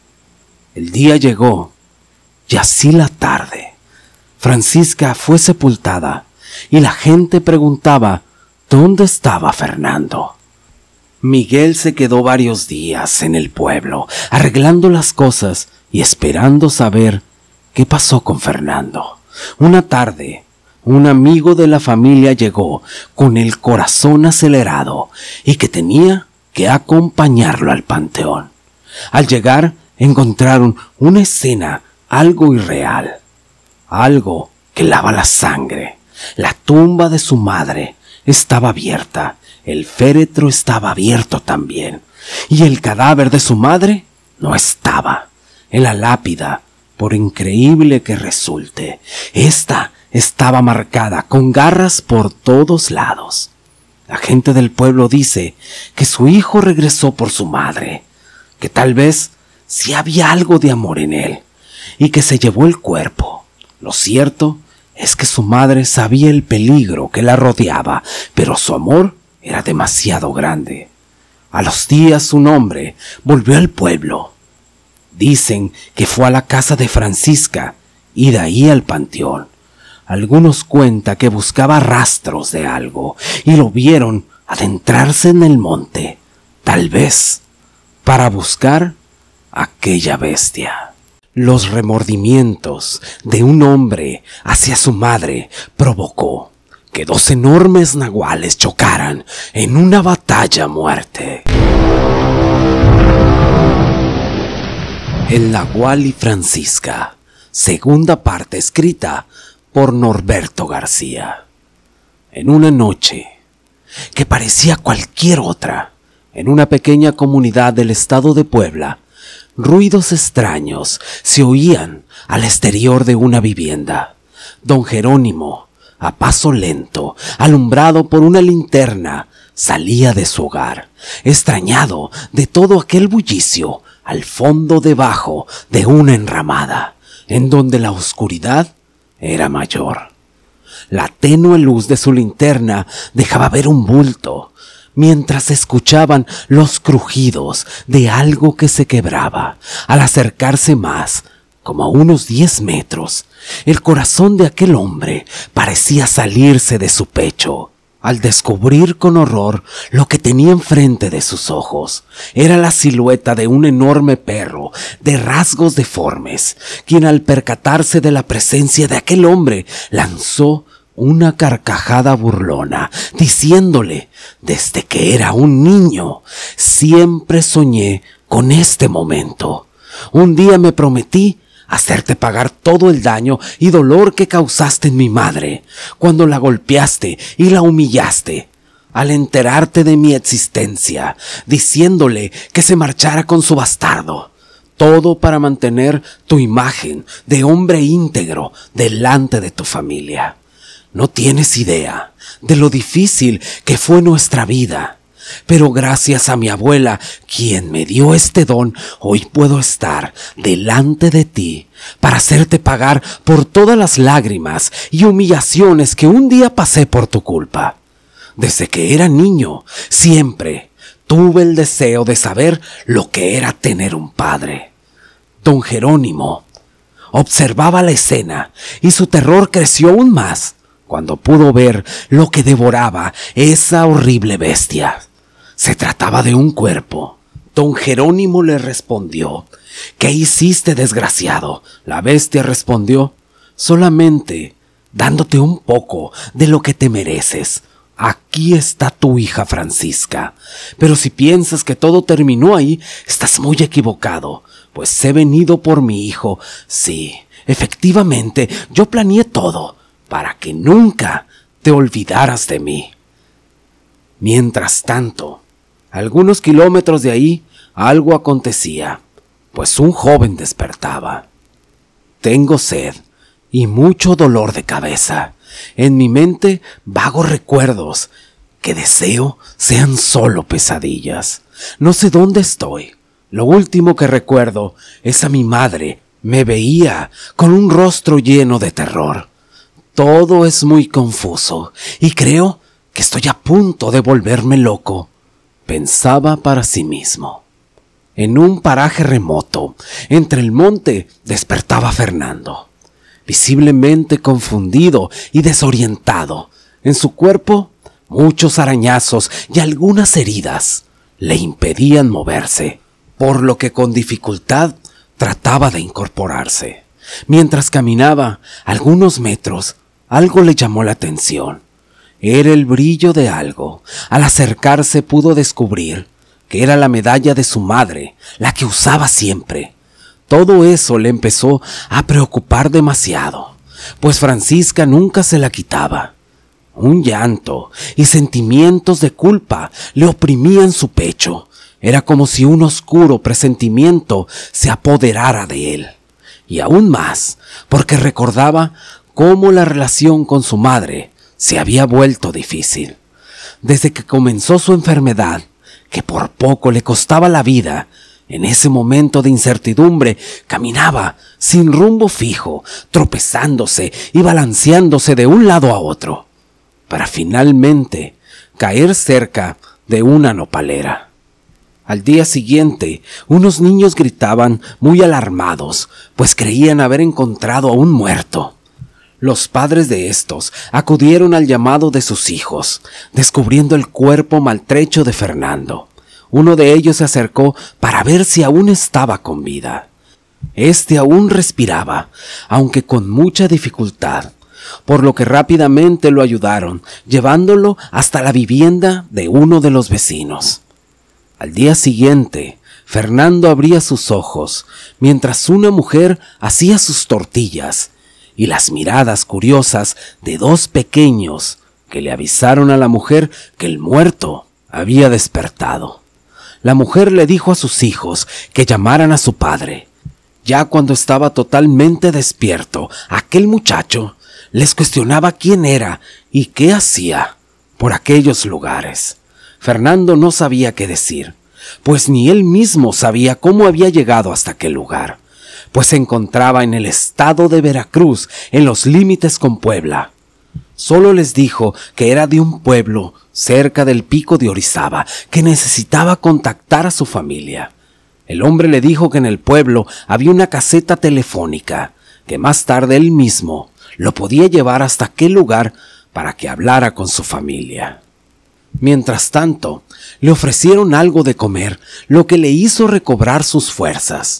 El día llegó, y así la tarde. Francisca fue sepultada, y la gente preguntaba dónde estaba Fernando. Miguel se quedó varios días en el pueblo, arreglando las cosas y esperando saber qué pasó con Fernando. Una tarde, un amigo de la familia llegó con el corazón acelerado y que tenía que acompañarlo al panteón. Al llegar, encontraron una escena algo irreal, algo que lava la sangre. La tumba de su madre estaba abierta, el féretro estaba abierto también, y el cadáver de su madre no estaba. En la lápida, por increíble que resulte, esta estaba marcada con garras por todos lados. La gente del pueblo dice que su hijo regresó por su madre, que tal vez sí había algo de amor en él, y que se llevó el cuerpo. Lo cierto es que su madre sabía el peligro que la rodeaba, pero su amor era demasiado grande. A los días un hombre volvió al pueblo. Dicen que fue a la casa de Francisca y de ahí al panteón. Algunos cuentan que buscaba rastros de algo y lo vieron adentrarse en el monte, tal vez para buscar aquella bestia. Los remordimientos de un hombre hacia su madre provocó que dos enormes nahuales chocaran en una batalla a muerte. El Nahual y Francisca, segunda parte, escrita por Norberto García. En una noche que parecía cualquier otra, en una pequeña comunidad del estado de Puebla, ruidos extraños se oían al exterior de una vivienda. Don Jerónimo, a paso lento, alumbrado por una linterna, salía de su hogar, extrañado de todo aquel bullicio, al fondo debajo de una enramada, en donde la oscuridad era mayor. La tenue luz de su linterna dejaba ver un bulto, mientras escuchaban los crujidos de algo que se quebraba. Al acercarse más, como a unos 10 metros, el corazón de aquel hombre parecía salirse de su pecho. al descubrir con horror lo que tenía enfrente de sus ojos. Era la silueta de un enorme perro de rasgos deformes, quien al percatarse de la presencia de aquel hombre lanzó una carcajada burlona, diciéndole: «Desde que era un niño, siempre soñé con este momento. Un día me prometí hacerte pagar todo el daño y dolor que causaste en mi madre, cuando la golpeaste y la humillaste, al enterarte de mi existencia, diciéndole que se marchara con su bastardo. Todo para mantener tu imagen de hombre íntegro delante de tu familia. No tienes idea de lo difícil que fue nuestra vida. Pero gracias a mi abuela, quien me dio este don, hoy puedo estar delante de ti para hacerte pagar por todas las lágrimas y humillaciones que un día pasé por tu culpa. Desde que era niño, siempre tuve el deseo de saber lo que era tener un padre». Don Jerónimo observaba la escena y su terror creció aún más cuando pudo ver lo que devoraba esa horrible bestia. Se trataba de un cuerpo. Don Jerónimo le respondió: «¿Qué hiciste, desgraciado?». La bestia respondió: «Solamente dándote un poco de lo que te mereces. Aquí está tu hija Francisca. Pero si piensas que todo terminó ahí, estás muy equivocado, pues he venido por mi hijo. Sí, efectivamente, yo planeé todo para que nunca te olvidaras de mí». Mientras tanto, algunos kilómetros de ahí, algo acontecía, pues un joven despertaba. «Tengo sed y mucho dolor de cabeza. En mi mente vagos recuerdos que deseo sean solo pesadillas. No sé dónde estoy. Lo último que recuerdo es a mi madre. Me veía con un rostro lleno de terror. Todo es muy confuso y creo que estoy a punto de volverme loco», pensaba para sí mismo. En un paraje remoto, entre el monte, despertaba Fernando, visiblemente confundido y desorientado. En su cuerpo, muchos arañazos y algunas heridas le impedían moverse, por lo que con dificultad trataba de incorporarse. Mientras caminaba algunos metros, algo le llamó la atención. Era el brillo de algo. Al acercarse pudo descubrir que era la medalla de su madre, la que usaba siempre. Todo eso le empezó a preocupar demasiado, pues Francisca nunca se la quitaba. Un llanto y sentimientos de culpa le oprimían su pecho. Era como si un oscuro presentimiento se apoderara de él. Y aún más, porque recordaba cómo la relación con su madre se había vuelto difícil. Desde que comenzó su enfermedad, que por poco le costaba la vida, en ese momento de incertidumbre caminaba sin rumbo fijo, tropezándose y balanceándose de un lado a otro, para finalmente caer cerca de una nopalera. Al día siguiente, unos niños gritaban muy alarmados, pues creían haber encontrado a un muerto. Los padres de estos acudieron al llamado de sus hijos, descubriendo el cuerpo maltrecho de Fernando. Uno de ellos se acercó para ver si aún estaba con vida. Este aún respiraba, aunque con mucha dificultad, por lo que rápidamente lo ayudaron, llevándolo hasta la vivienda de uno de los vecinos. Al día siguiente, Fernando abría sus ojos, mientras una mujer hacía sus tortillas, y las miradas curiosas de dos pequeños que le avisaron a la mujer que el muerto había despertado. La mujer le dijo a sus hijos que llamaran a su padre. Ya cuando estaba totalmente despierto, aquel muchacho les cuestionaba quién era y qué hacía por aquellos lugares. Fernando no sabía qué decir, pues ni él mismo sabía cómo había llegado hasta aquel lugar, pues se encontraba en el estado de Veracruz, en los límites con Puebla. Solo les dijo que era de un pueblo cerca del pico de Orizaba, que necesitaba contactar a su familia. El hombre le dijo que en el pueblo había una caseta telefónica, que más tarde él mismo lo podía llevar hasta aquel lugar para que hablara con su familia. Mientras tanto, le ofrecieron algo de comer, lo que le hizo recobrar sus fuerzas.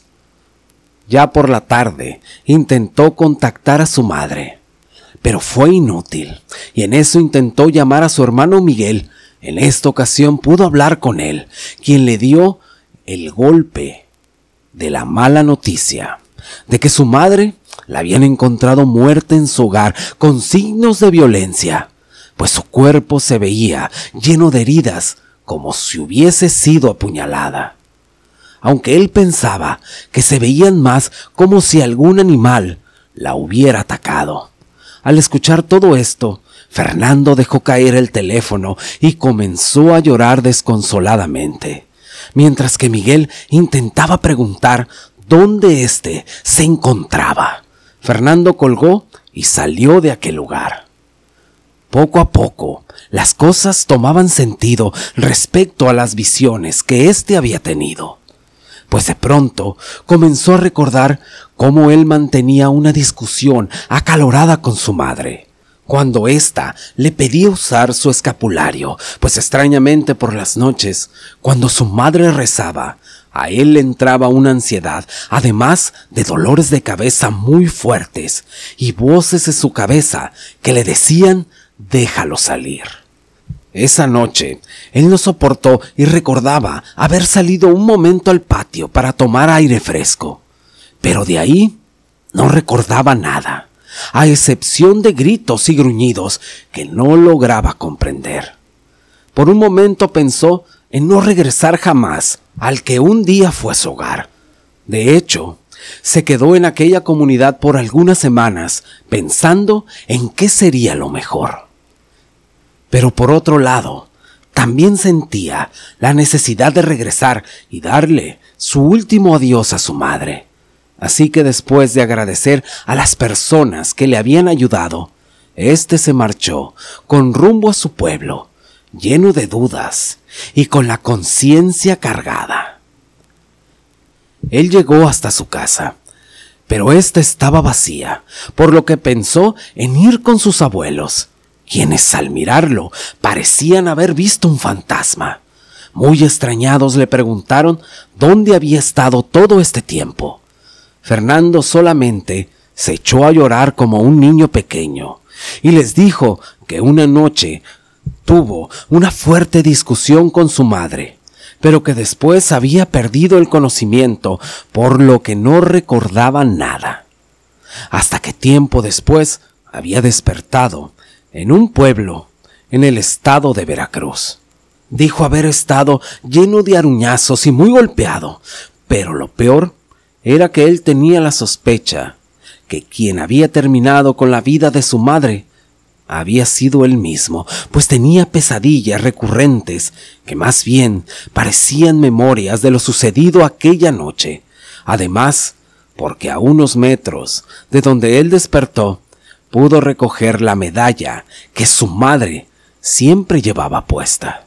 Ya por la tarde, intentó contactar a su madre, pero fue inútil, y en eso intentó llamar a su hermano Miguel. En esta ocasión pudo hablar con él, quien le dio el golpe de la mala noticia de que su madre la habían encontrado muerta en su hogar con signos de violencia, pues su cuerpo se veía lleno de heridas como si hubiese sido apuñalada. Aunque él pensaba que se veían más como si algún animal la hubiera atacado. Al escuchar todo esto, Fernando dejó caer el teléfono y comenzó a llorar desconsoladamente, mientras que Miguel intentaba preguntar dónde éste se encontraba. Fernando colgó y salió de aquel lugar. Poco a poco, las cosas tomaban sentido respecto a las visiones que éste había tenido, pues de pronto comenzó a recordar cómo él mantenía una discusión acalorada con su madre, cuando ésta le pedía usar su escapulario, pues extrañamente por las noches, cuando su madre rezaba, a él le entraba una ansiedad, además de dolores de cabeza muy fuertes y voces en su cabeza que le decían: déjalo salir. Esa noche, él no soportó y recordaba haber salido un momento al patio para tomar aire fresco, pero de ahí no recordaba nada, a excepción de gritos y gruñidos que no lograba comprender. Por un momento pensó en no regresar jamás al que un día fue su hogar. De hecho, se quedó en aquella comunidad por algunas semanas pensando en qué sería lo mejor. Pero por otro lado, también sentía la necesidad de regresar y darle su último adiós a su madre. Así que después de agradecer a las personas que le habían ayudado, éste se marchó con rumbo a su pueblo, lleno de dudas y con la conciencia cargada. Él llegó hasta su casa, pero ésta estaba vacía, por lo que pensó en ir con sus abuelos, quienes al mirarlo parecían haber visto un fantasma. Muy extrañados le preguntaron dónde había estado todo este tiempo. Fernando solamente se echó a llorar como un niño pequeño y les dijo que una noche tuvo una fuerte discusión con su madre, pero que después había perdido el conocimiento, por lo que no recordaba nada, hasta que tiempo después había despertado en un pueblo en el estado de Veracruz. Dijo haber estado lleno de aruñazos y muy golpeado, pero lo peor era que él tenía la sospecha que quien había terminado con la vida de su madre había sido él mismo, pues tenía pesadillas recurrentes que más bien parecían memorias de lo sucedido aquella noche. Además, porque a unos metros de donde él despertó, pudo recoger la medalla que su madre siempre llevaba puesta.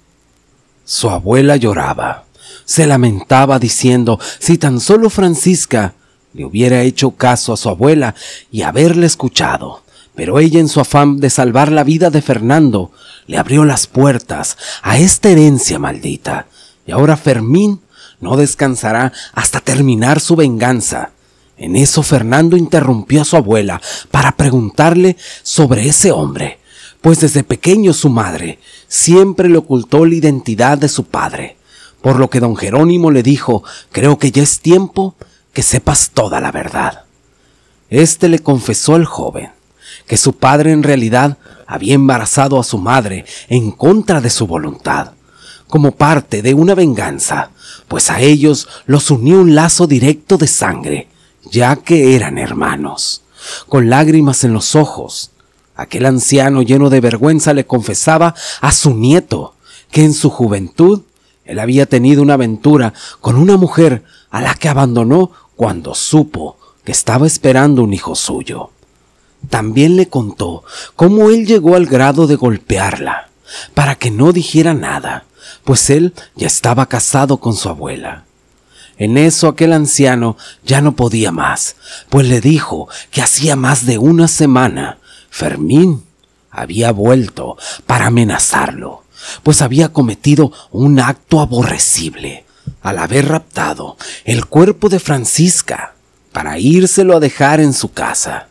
Su abuela lloraba, se lamentaba diciendo si tan solo Francisca le hubiera hecho caso a su abuela y haberle escuchado. Pero ella, en su afán de salvar la vida de Fernando, le abrió las puertas a esta herencia maldita. Y ahora Fermín no descansará hasta terminar su venganza. En eso Fernando interrumpió a su abuela para preguntarle sobre ese hombre, pues desde pequeño su madre siempre le ocultó la identidad de su padre. Por lo que don Jerónimo le dijo: creo que ya es tiempo que sepas toda la verdad. Este le confesó al joven que su padre en realidad había embarazado a su madre en contra de su voluntad, como parte de una venganza, pues a ellos los unió un lazo directo de sangre, ya que eran hermanos. Con lágrimas en los ojos, aquel anciano lleno de vergüenza le confesaba a su nieto que en su juventud él había tenido una aventura con una mujer a la que abandonó cuando supo que estaba esperando un hijo suyo. También le contó cómo él llegó al grado de golpearla para que no dijera nada, pues él ya estaba casado con su abuela. En eso aquel anciano ya no podía más, pues le dijo que hacía más de una semana Fermín había vuelto para amenazarlo, pues había cometido un acto aborrecible al haber raptado el cuerpo de Francisca para írselo a dejar en su casa.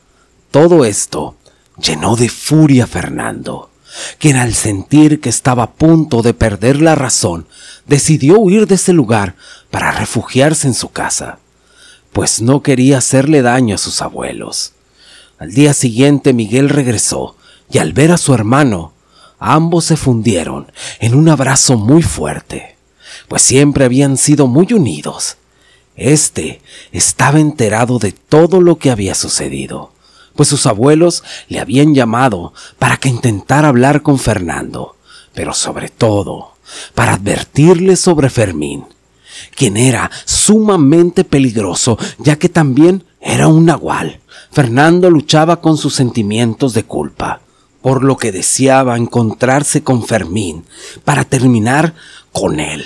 Todo esto llenó de furia a Fernando, quien al sentir que estaba a punto de perder la razón, decidió huir de ese lugar para refugiarse en su casa, pues no quería hacerle daño a sus abuelos. Al día siguiente Miguel regresó y al ver a su hermano, ambos se fundieron en un abrazo muy fuerte, pues siempre habían sido muy unidos. Este estaba enterado de todo lo que había sucedido, pues sus abuelos le habían llamado para que intentara hablar con Fernando, pero sobre todo para advertirle sobre Fermín, quien era sumamente peligroso, ya que también era un nahual. Fernando luchaba con sus sentimientos de culpa, por lo que deseaba encontrarse con Fermín para terminar con él,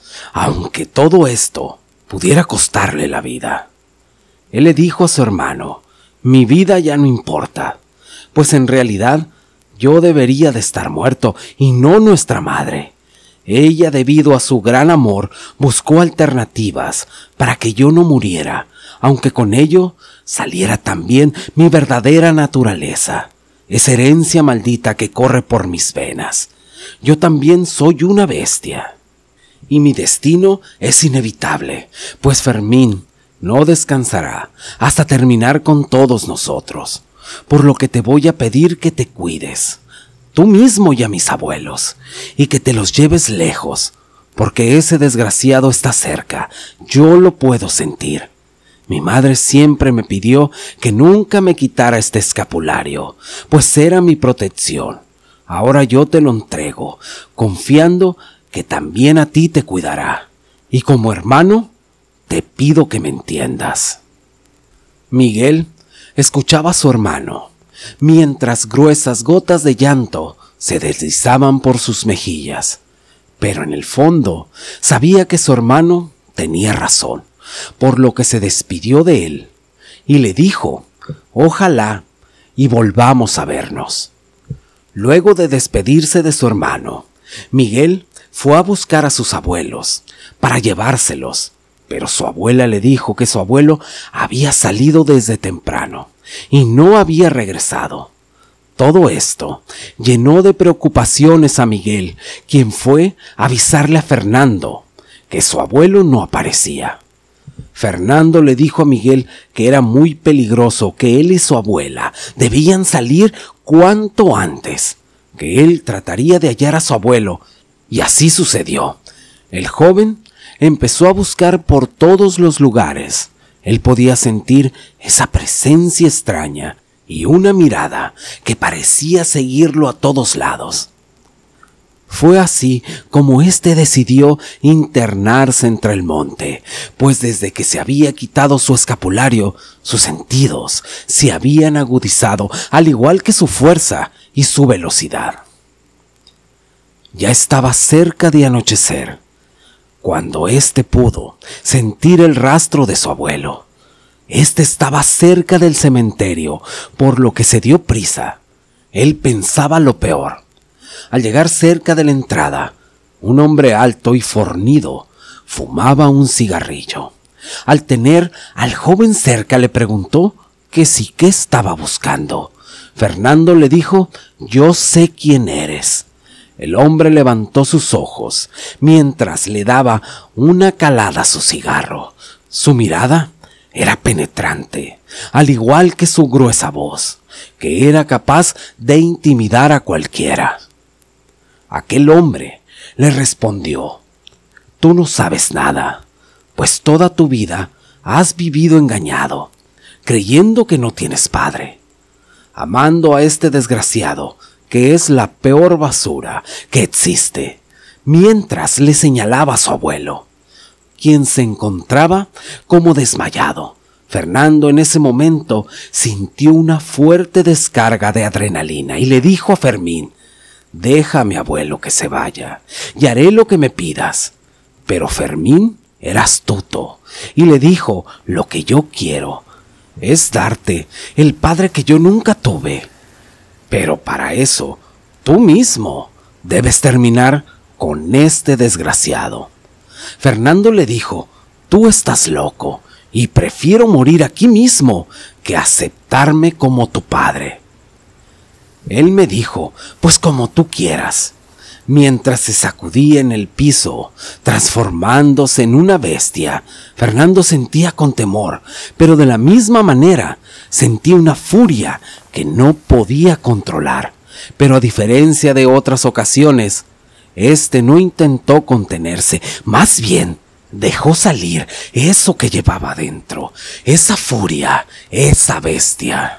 aunque todo esto pudiera costarle la vida. Él le dijo a su hermano: mi vida ya no importa, pues en realidad yo debería de estar muerto y no nuestra madre. Ella, debido a su gran amor, buscó alternativas para que yo no muriera, aunque con ello saliera también mi verdadera naturaleza, esa herencia maldita que corre por mis venas. Yo también soy una bestia. Y mi destino es inevitable, pues Fermín no descansará hasta terminar con todos nosotros, por lo que te voy a pedir que te cuides, tú mismo y a mis abuelos, y que te los lleves lejos, porque ese desgraciado está cerca, yo lo puedo sentir. Mi madre siempre me pidió que nunca me quitara este escapulario, pues era mi protección. Ahora yo te lo entrego, confiando que también a ti te cuidará, y como hermano, te pido que me entiendas. Miguel escuchaba a su hermano, mientras gruesas gotas de llanto se deslizaban por sus mejillas, pero en el fondo sabía que su hermano tenía razón, por lo que se despidió de él y le dijo: ojalá y volvamos a vernos. Luego de despedirse de su hermano, Miguel fue a buscar a sus abuelos para llevárselos, pero su abuela le dijo que su abuelo había salido desde temprano y no había regresado. Todo esto llenó de preocupaciones a Miguel, quien fue a avisarle a Fernando que su abuelo no aparecía. Fernando le dijo a Miguel que era muy peligroso, que él y su abuela debían salir cuanto antes, que él trataría de hallar a su abuelo, y así sucedió. El joven empezó a buscar por todos los lugares. Él podía sentir esa presencia extraña y una mirada que parecía seguirlo a todos lados. Fue así como éste decidió internarse entre el monte, pues desde que se había quitado su escapulario, sus sentidos se habían agudizado, al igual que su fuerza y su velocidad. Ya estaba cerca de anochecer, cuando éste pudo sentir el rastro de su abuelo. Éste estaba cerca del cementerio, por lo que se dio prisa. Él pensaba lo peor. Al llegar cerca de la entrada, un hombre alto y fornido fumaba un cigarrillo. Al tener al joven cerca, le preguntó que sí, qué estaba buscando. Fernando le dijo: yo sé quién eres. El hombre levantó sus ojos mientras le daba una calada a su cigarro. Su mirada era penetrante, al igual que su gruesa voz, que era capaz de intimidar a cualquiera. Aquel hombre le respondió: tú no sabes nada, pues toda tu vida has vivido engañado, creyendo que no tienes padre, amando a este desgraciado que es la peor basura que existe, mientras le señalaba a su abuelo, quien se encontraba como desmayado. Fernando en ese momento sintió una fuerte descarga de adrenalina y le dijo a Fermín: deja a mi abuelo que se vaya y haré lo que me pidas. Pero Fermín era astuto y le dijo: lo que yo quiero es darte el padre que yo nunca tuve. Pero para eso, tú mismo debes terminar con este desgraciado. Fernando le dijo: tú estás loco y prefiero morir aquí mismo que aceptarme como tu padre. Él me dijo: pues como tú quieras. Mientras se sacudía en el piso, transformándose en una bestia, Fernando sentía con temor, pero de la misma manera sentía una furia que no podía controlar. Pero a diferencia de otras ocasiones, este no intentó contenerse, más bien dejó salir eso que llevaba dentro, esa furia, esa bestia.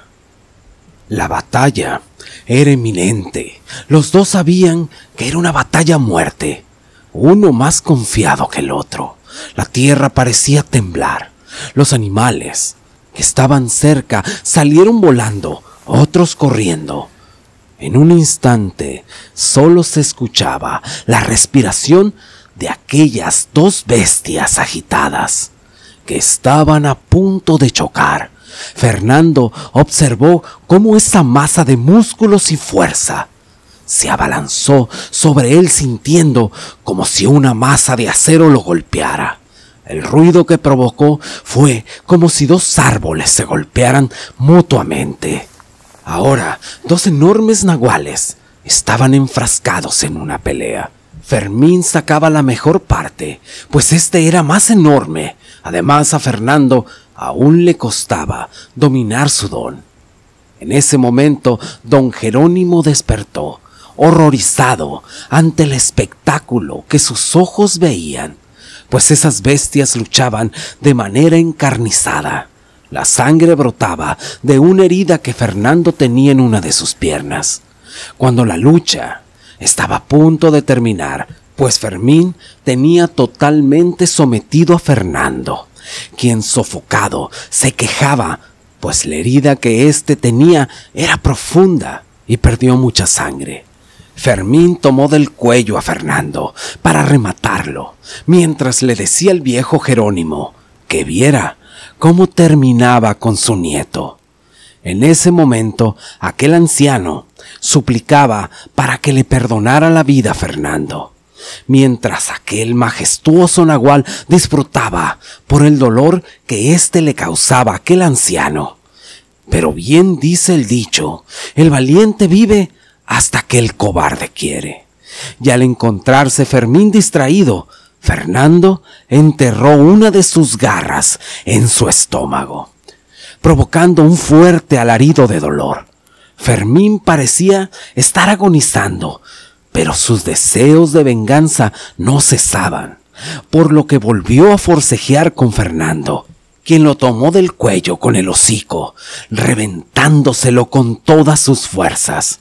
La batalla era inminente. Los dos sabían que era una batalla a muerte, uno más confiado que el otro. La tierra parecía temblar. Los animales que estaban cerca salieron volando, otros corriendo. En un instante solo se escuchaba la respiración de aquellas dos bestias agitadas que estaban a punto de chocar. Fernando observó cómo esa masa de músculos y fuerza se abalanzó sobre él, sintiendo como si una masa de acero lo golpeara. El ruido que provocó fue como si dos árboles se golpearan mutuamente. Ahora, dos enormes nahuales estaban enfrascados en una pelea. Fermín sacaba la mejor parte, pues este era más enorme. Además, a Fernando aún le costaba dominar su don. En ese momento, don Jerónimo despertó, horrorizado ante el espectáculo que sus ojos veían, pues esas bestias luchaban de manera encarnizada. La sangre brotaba de una herida que Fernando tenía en una de sus piernas. Cuando la lucha estaba a punto de terminar, pues Fermín tenía totalmente sometido a Fernando, quien sofocado se quejaba, pues la herida que éste tenía era profunda y perdió mucha sangre. Fermín tomó del cuello a Fernando para rematarlo, mientras le decía al viejo Jerónimo que viera cómo terminaba con su nieto. En ese momento, aquel anciano suplicaba para que le perdonara la vida a Fernando, mientras aquel majestuoso nahual disfrutaba por el dolor que éste le causaba a aquel anciano. Pero bien dice el dicho: el valiente vive hasta que el cobarde quiere. Y al encontrarse Fermín distraído, Fernando enterró una de sus garras en su estómago, provocando un fuerte alarido de dolor. Fermín parecía estar agonizando, pero sus deseos de venganza no cesaban, por lo que volvió a forcejear con Fernando, quien lo tomó del cuello con el hocico, reventándoselo con todas sus fuerzas.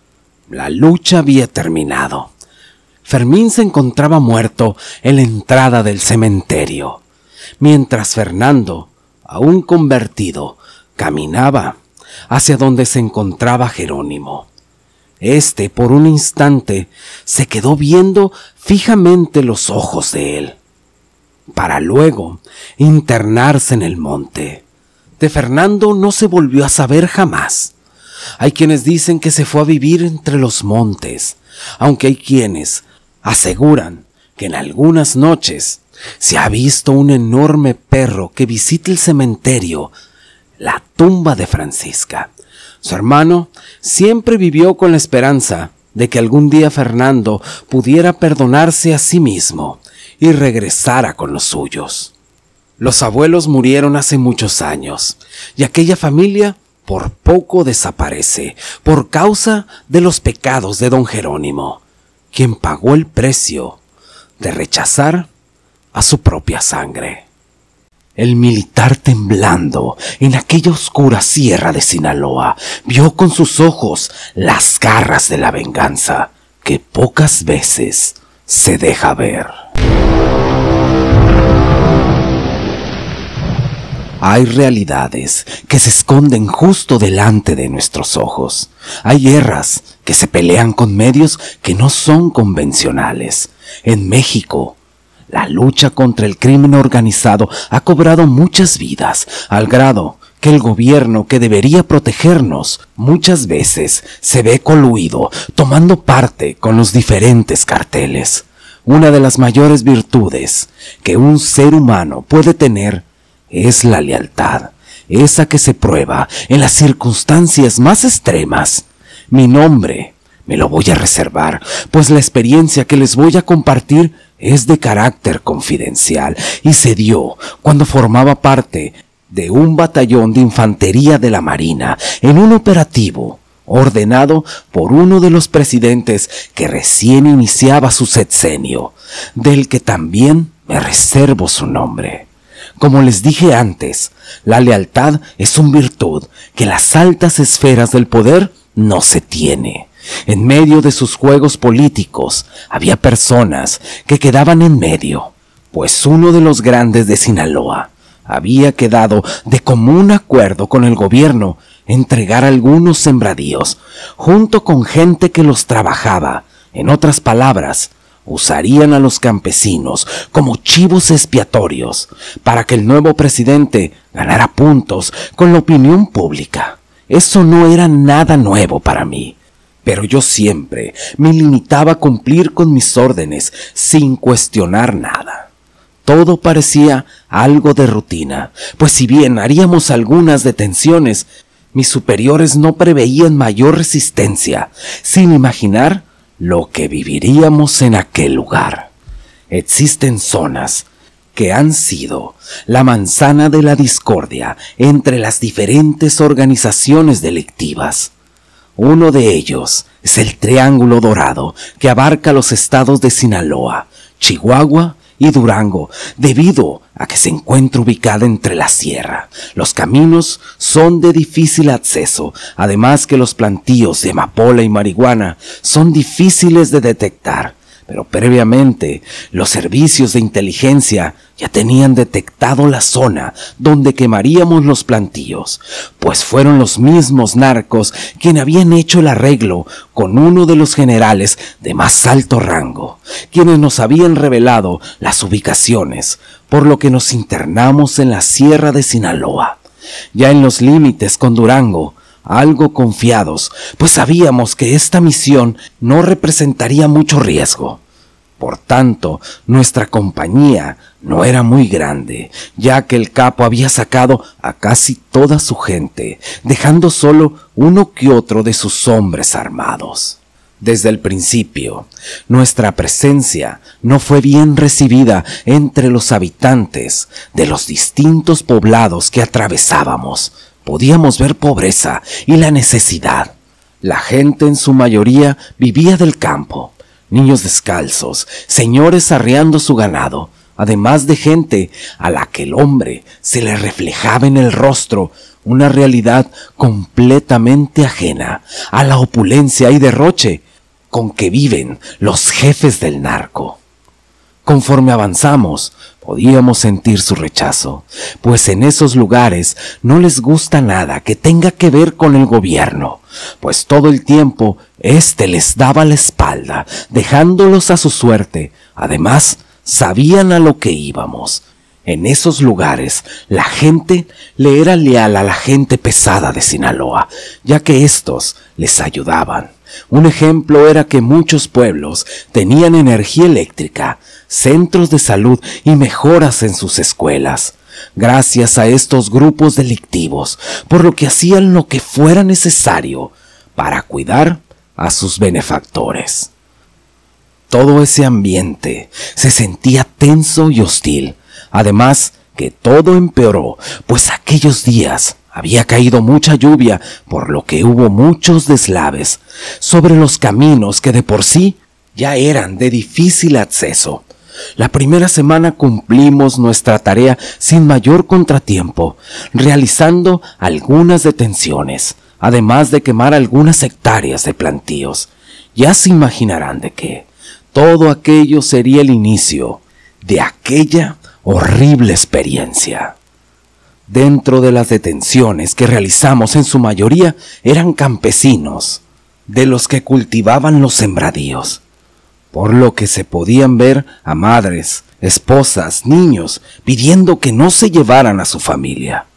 La lucha había terminado. Fermín se encontraba muerto en la entrada del cementerio, mientras Fernando, aún convertido, caminaba hacia donde se encontraba Jerónimo. Este, por un instante, se quedó viendo fijamente los ojos de él, para luego internarse en el monte. De Fernando no se volvió a saber jamás. Hay quienes dicen que se fue a vivir entre los montes, aunque hay quienes aseguran que en algunas noches se ha visto un enorme perro que visita el cementerio, la tumba de Francisca. Su hermano siempre vivió con la esperanza de que algún día Fernando pudiera perdonarse a sí mismo y regresara con los suyos. Los abuelos murieron hace muchos años y aquella familia por poco desaparece por causa de los pecados de don Jerónimo, quien pagó el precio de rechazar a su propia sangre. El militar, temblando en aquella oscura sierra de Sinaloa, vio con sus ojos las garras de la venganza, que pocas veces se deja ver. Hay realidades que se esconden justo delante de nuestros ojos. Hay guerras que se pelean con medios que no son convencionales. En México, la lucha contra el crimen organizado ha cobrado muchas vidas, al grado que el gobierno que debería protegernos muchas veces se ve coluido, tomando parte con los diferentes carteles. Una de las mayores virtudes que un ser humano puede tener es la lealtad, esa que se prueba en las circunstancias más extremas. Mi nombre me lo voy a reservar, pues la experiencia que les voy a compartir es de carácter confidencial y se dio cuando formaba parte de un batallón de infantería de la Marina en un operativo ordenado por uno de los presidentes que recién iniciaba su sexenio, del que también me reservo su nombre. Como les dije antes, la lealtad es una virtud que en las altas esferas del poder no se tiene. En medio de sus juegos políticos había personas que quedaban en medio, pues uno de los grandes de Sinaloa había quedado de común acuerdo con el gobierno entregar algunos sembradíos, junto con gente que los trabajaba. En otras palabras, usarían a los campesinos como chivos expiatorios para que el nuevo presidente ganara puntos con la opinión pública. Eso no era nada nuevo para mí, pero yo siempre me limitaba a cumplir con mis órdenes sin cuestionar nada. Todo parecía algo de rutina, pues si bien haríamos algunas detenciones, mis superiores no preveían mayor resistencia, sin imaginar lo que viviríamos en aquel lugar. Existen zonas que han sido la manzana de la discordia entre las diferentes organizaciones delictivas. Uno de ellos es el Triángulo Dorado, que abarca los estados de Sinaloa, Chihuahua y Durango, debido a que se encuentra ubicada entre la sierra. Los caminos son de difícil acceso, además que los plantíos de amapola y marihuana son difíciles de detectar. Pero previamente, los servicios de inteligencia ya tenían detectado la zona donde quemaríamos los plantíos, pues fueron los mismos narcos quienes habían hecho el arreglo con uno de los generales de más alto rango, quienes nos habían revelado las ubicaciones, por lo que nos internamos en la sierra de Sinaloa, ya en los límites con Durango, algo confiados, pues sabíamos que esta misión no representaría mucho riesgo. Por tanto, nuestra compañía no era muy grande, ya que el capo había sacado a casi toda su gente, dejando solo uno que otro de sus hombres armados. Desde el principio, nuestra presencia no fue bien recibida entre los habitantes de los distintos poblados que atravesábamos. Podíamos ver pobreza y la necesidad. La gente en su mayoría vivía del campo, niños descalzos, señores arreando su ganado, además de gente a la que el hombre se le reflejaba en el rostro una realidad completamente ajena a la opulencia y derroche con que viven los jefes del narco. Conforme avanzamos, podíamos sentir su rechazo, pues en esos lugares no les gusta nada que tenga que ver con el gobierno, pues todo el tiempo éste les daba la espalda, dejándolos a su suerte. Además, sabían a lo que íbamos. En esos lugares, la gente le era leal a la gente pesada de Sinaloa, ya que estos les ayudaban. Un ejemplo era que muchos pueblos tenían energía eléctrica, centros de salud y mejoras en sus escuelas, gracias a estos grupos delictivos, por lo que hacían lo que fuera necesario para cuidar a sus benefactores. Todo ese ambiente se sentía tenso y hostil, además que todo empeoró, pues aquellos días había caído mucha lluvia, por lo que hubo muchos deslaves sobre los caminos que de por sí ya eran de difícil acceso. La primera semana cumplimos nuestra tarea sin mayor contratiempo, realizando algunas detenciones, además de quemar algunas hectáreas de plantíos. Ya se imaginarán de qué. Todo aquello sería el inicio de aquella horrible experiencia. Dentro de las detenciones que realizamos, en su mayoría eran campesinos, de los que cultivaban los sembradíos, por lo que se podían ver a madres, esposas, niños, pidiendo que no se llevaran a su familia.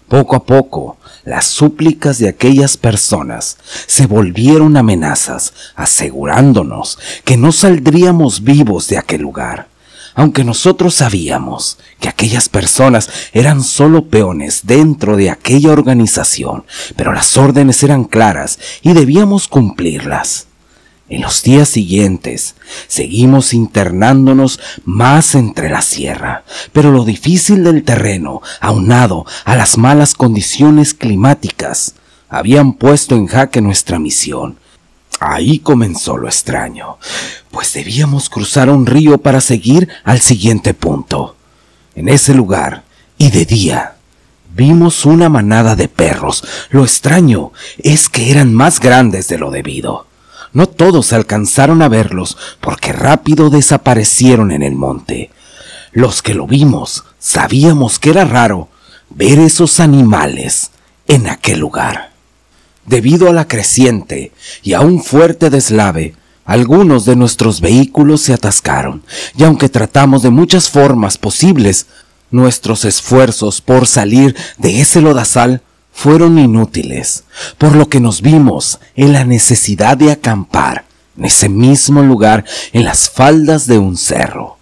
Poco a poco, las súplicas de aquellas personas se volvieron amenazas, asegurándonos que no saldríamos vivos de aquel lugar. Aunque nosotros sabíamos que aquellas personas eran solo peones dentro de aquella organización, pero las órdenes eran claras y debíamos cumplirlas. En los días siguientes, seguimos internándonos más entre la sierra, pero lo difícil del terreno, aunado a las malas condiciones climáticas, habían puesto en jaque nuestra misión. Ahí comenzó lo extraño, pues debíamos cruzar un río para seguir al siguiente punto. En ese lugar, y de día, vimos una manada de perros. Lo extraño es que eran más grandes de lo debido. No todos alcanzaron a verlos porque rápido desaparecieron en el monte. Los que lo vimos sabíamos que era raro ver esos animales en aquel lugar. Debido a la creciente y a un fuerte deslave, algunos de nuestros vehículos se atascaron, y aunque tratamos de muchas formas posibles, nuestros esfuerzos por salir de ese lodazal fueron inútiles, por lo que nos vimos en la necesidad de acampar en ese mismo lugar en las faldas de un cerro.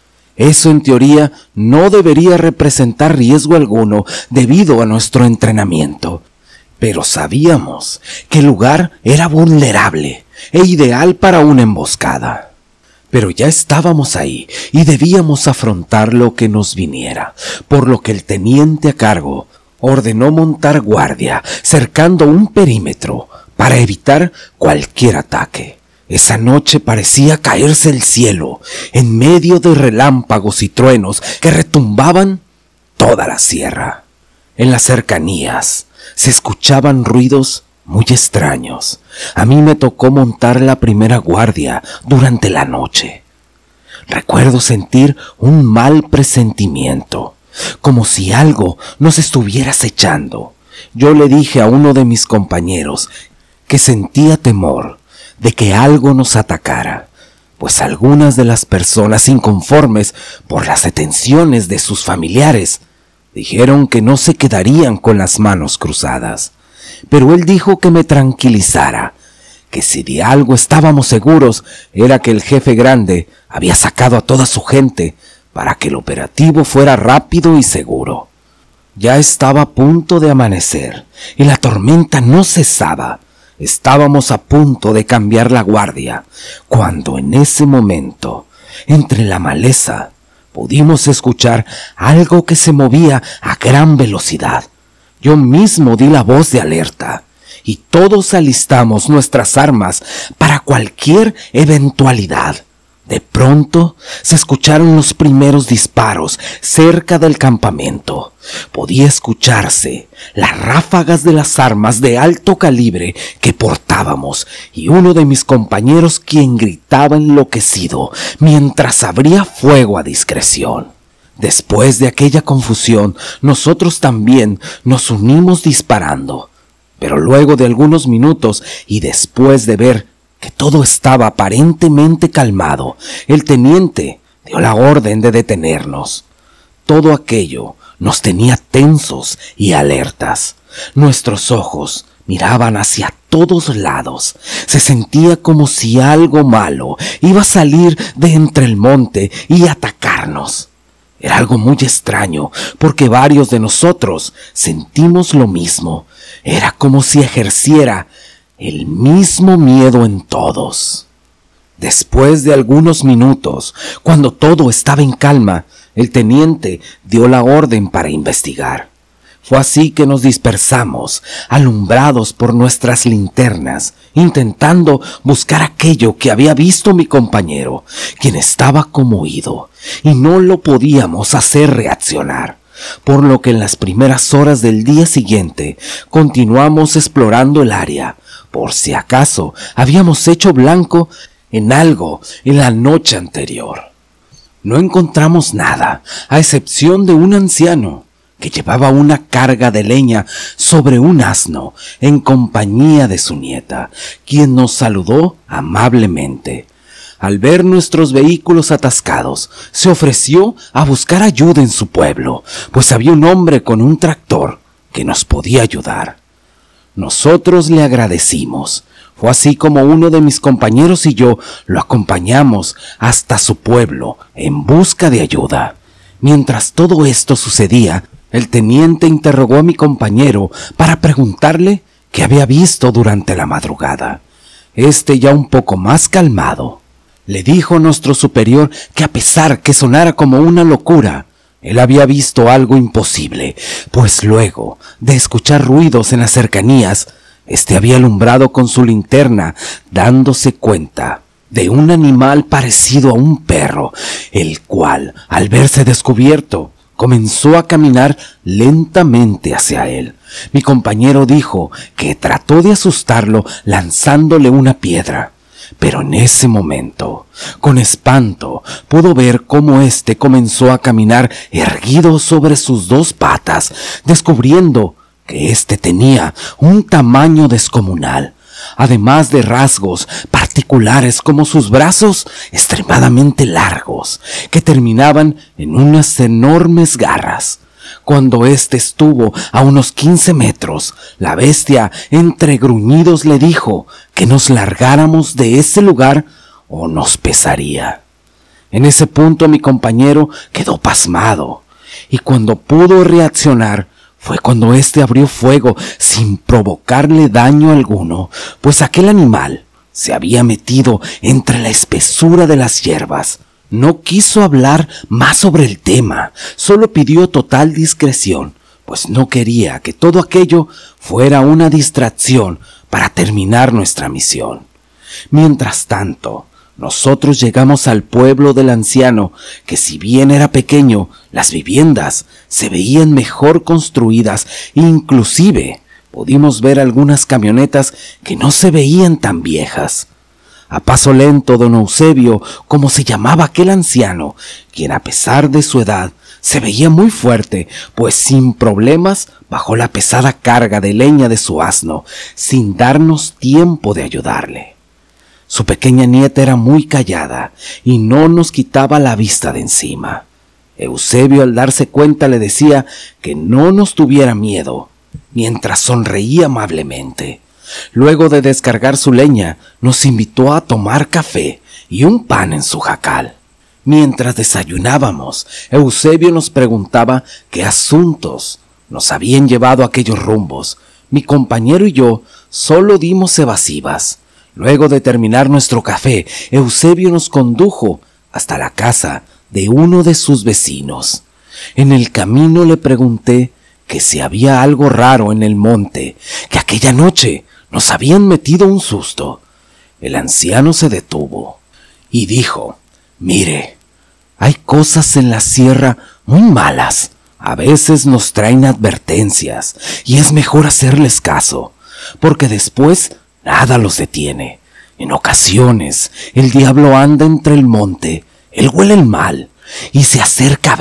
Eso en teoría no debería representar riesgo alguno debido a nuestro entrenamiento, pero sabíamos que el lugar era vulnerable e ideal para una emboscada. Pero ya estábamos ahí y debíamos afrontar lo que nos viniera, por lo que el teniente a cargo ordenó montar guardia, cercando un perímetro para evitar cualquier ataque. Esa noche parecía caerse el cielo, en medio de relámpagos y truenos que retumbaban toda la sierra. En las cercanías se escuchaban ruidos muy extraños. A mí me tocó montar la primera guardia durante la noche. Recuerdo sentir un mal presentimiento, como si algo nos estuviera acechando. Yo le dije a uno de mis compañeros que sentía temor de que algo nos atacara, pues algunas de las personas inconformes por las detenciones de sus familiares dijeron que no se quedarían con las manos cruzadas. Pero él dijo que me tranquilizara, que si de algo estábamos seguros era que el jefe grande había sacado a toda su gente para que el operativo fuera rápido y seguro. Ya estaba a punto de amanecer y la tormenta no cesaba. Estábamos a punto de cambiar la guardia, cuando en ese momento, entre la maleza, pudimos escuchar algo que se movía a gran velocidad. Yo mismo di la voz de alerta y todos alistamos nuestras armas para cualquier eventualidad. De pronto se escucharon los primeros disparos cerca del campamento. Podía escucharse las ráfagas de las armas de alto calibre que portábamos y uno de mis compañeros quien gritaba enloquecido mientras abría fuego a discreción. Después de aquella confusión, nosotros también nos unimos disparando. Pero luego de algunos minutos y después de ver que todo estaba aparentemente calmado, el teniente dio la orden de detenernos. Todo aquello nos tenía tensos y alertas. Nuestros ojos miraban hacia todos lados. Se sentía como si algo malo iba a salir de entre el monte y atacarnos. Era algo muy extraño, porque varios de nosotros sentimos lo mismo. Era como si ejerciera el mismo miedo en todos. Después de algunos minutos, cuando todo estaba en calma, el teniente dio la orden para investigar. Fue así que nos dispersamos, alumbrados por nuestras linternas, intentando buscar aquello que había visto mi compañero, quien estaba conmovido, y no lo podíamos hacer reaccionar. Por lo que en las primeras horas del día siguiente continuamos explorando el área, por si acaso habíamos hecho blanco en algo en la noche anterior. No encontramos nada, a excepción de un anciano que llevaba una carga de leña sobre un asno en compañía de su nieta, quien nos saludó amablemente. Al ver nuestros vehículos atascados, se ofreció a buscar ayuda en su pueblo, pues había un hombre con un tractor que nos podía ayudar. Nosotros le agradecimos. Fue así como uno de mis compañeros y yo lo acompañamos hasta su pueblo en busca de ayuda. Mientras todo esto sucedía, el teniente interrogó a mi compañero para preguntarle qué había visto durante la madrugada. Ya un poco más calmado, le dijo nuestro superior que a pesar que sonara como una locura, él había visto algo imposible, pues luego de escuchar ruidos en las cercanías, había alumbrado con su linterna, dándose cuenta de un animal parecido a un perro, el cual, al verse descubierto, comenzó a caminar lentamente hacia él. Mi compañero dijo que trató de asustarlo lanzándole una piedra, pero en ese momento, con espanto, pudo ver cómo comenzó a caminar erguido sobre sus dos patas, descubriendo que tenía un tamaño descomunal, además de rasgos particulares como sus brazos extremadamente largos, que terminaban en unas enormes garras. Cuando estuvo a unos 15 metros, la bestia, entre gruñidos, le dijo que nos largáramos de ese lugar o nos pesaría. En ese punto mi compañero quedó pasmado, y cuando pudo reaccionar, fue cuando abrió fuego sin provocarle daño alguno, pues aquel animal se había metido entre la espesura de las hierbas. No quiso hablar más sobre el tema, solo pidió total discreción, pues no quería que todo aquello fuera una distracción para terminar nuestra misión. Mientras tanto, nosotros llegamos al pueblo del anciano, que si bien era pequeño, las viviendas se veían mejor construidas, inclusive pudimos ver algunas camionetas que no se veían tan viejas. A paso lento, don Eusebio, como se llamaba aquel anciano, quien a pesar de su edad se veía muy fuerte, pues sin problemas bajó la pesada carga de leña de su asno, sin darnos tiempo de ayudarle. Su pequeña nieta era muy callada y no nos quitaba la vista de encima. Eusebio, al darse cuenta, le decía que no nos tuviera miedo, mientras sonreía amablemente. Luego de descargar su leña, nos invitó a tomar café y un pan en su jacal. Mientras desayunábamos, Eusebio nos preguntaba qué asuntos nos habían llevado a aquellos rumbos. Mi compañero y yo solo dimos evasivas. Luego de terminar nuestro café, Eusebio nos condujo hasta la casa de uno de sus vecinos. En el camino le pregunté que si había algo raro en el monte, que aquella noche nos habían metido un susto. El anciano se detuvo y dijo: «Mire, hay cosas en la sierra muy malas. A veces nos traen advertencias y es mejor hacerles caso, porque después nada los detiene. En ocasiones el diablo anda entre el monte, él huele el mal y se acerca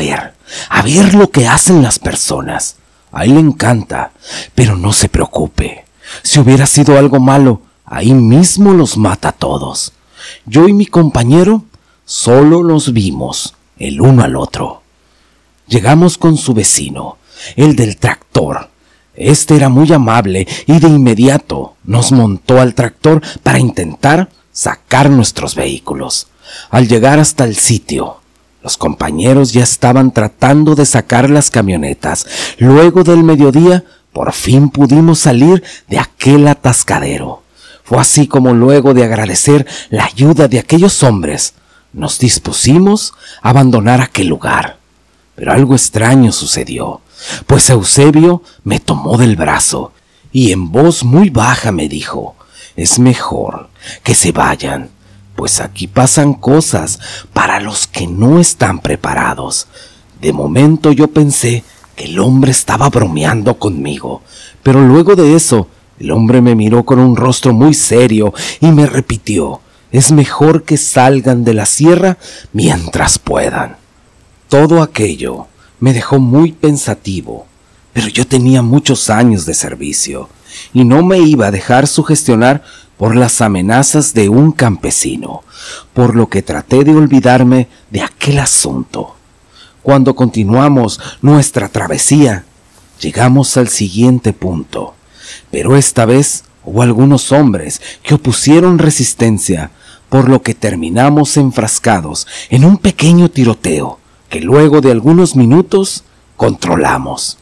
a ver lo que hacen las personas. A él le encanta, pero no se preocupe. Si hubiera sido algo malo, ahí mismo los mata a todos. Yo y mi compañero solo nos vimos el uno al otro». Llegamos con su vecino, el del tractor. Era muy amable y de inmediato nos montó al tractor para intentar sacar nuestros vehículos. Al llegar hasta el sitio, los compañeros ya estaban tratando de sacar las camionetas. Luego del mediodía, por fin pudimos salir de aquel atascadero. Fue así como, luego de agradecer la ayuda de aquellos hombres, nos dispusimos a abandonar aquel lugar. Pero algo extraño sucedió, pues Eusebio me tomó del brazo y en voz muy baja me dijo: «Es mejor que se vayan, pues aquí pasan cosas para los que no están preparados». De momento yo pensé que el hombre estaba bromeando conmigo, pero luego de eso el hombre me miró con un rostro muy serio y me repitió: «Es mejor que salgan de la sierra mientras puedan». Todo aquello me dejó muy pensativo, pero yo tenía muchos años de servicio y no me iba a dejar sugestionar por las amenazas de un campesino, por lo que traté de olvidarme de aquel asunto. Cuando continuamos nuestra travesía, llegamos al siguiente punto, pero esta vez hubo algunos hombres que opusieron resistencia, por lo que terminamos enfrascados en un pequeño tiroteo que luego de algunos minutos controlamos.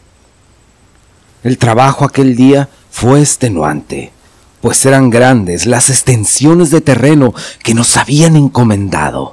El trabajo aquel día fue extenuante, pues eran grandes las extensiones de terreno que nos habían encomendado.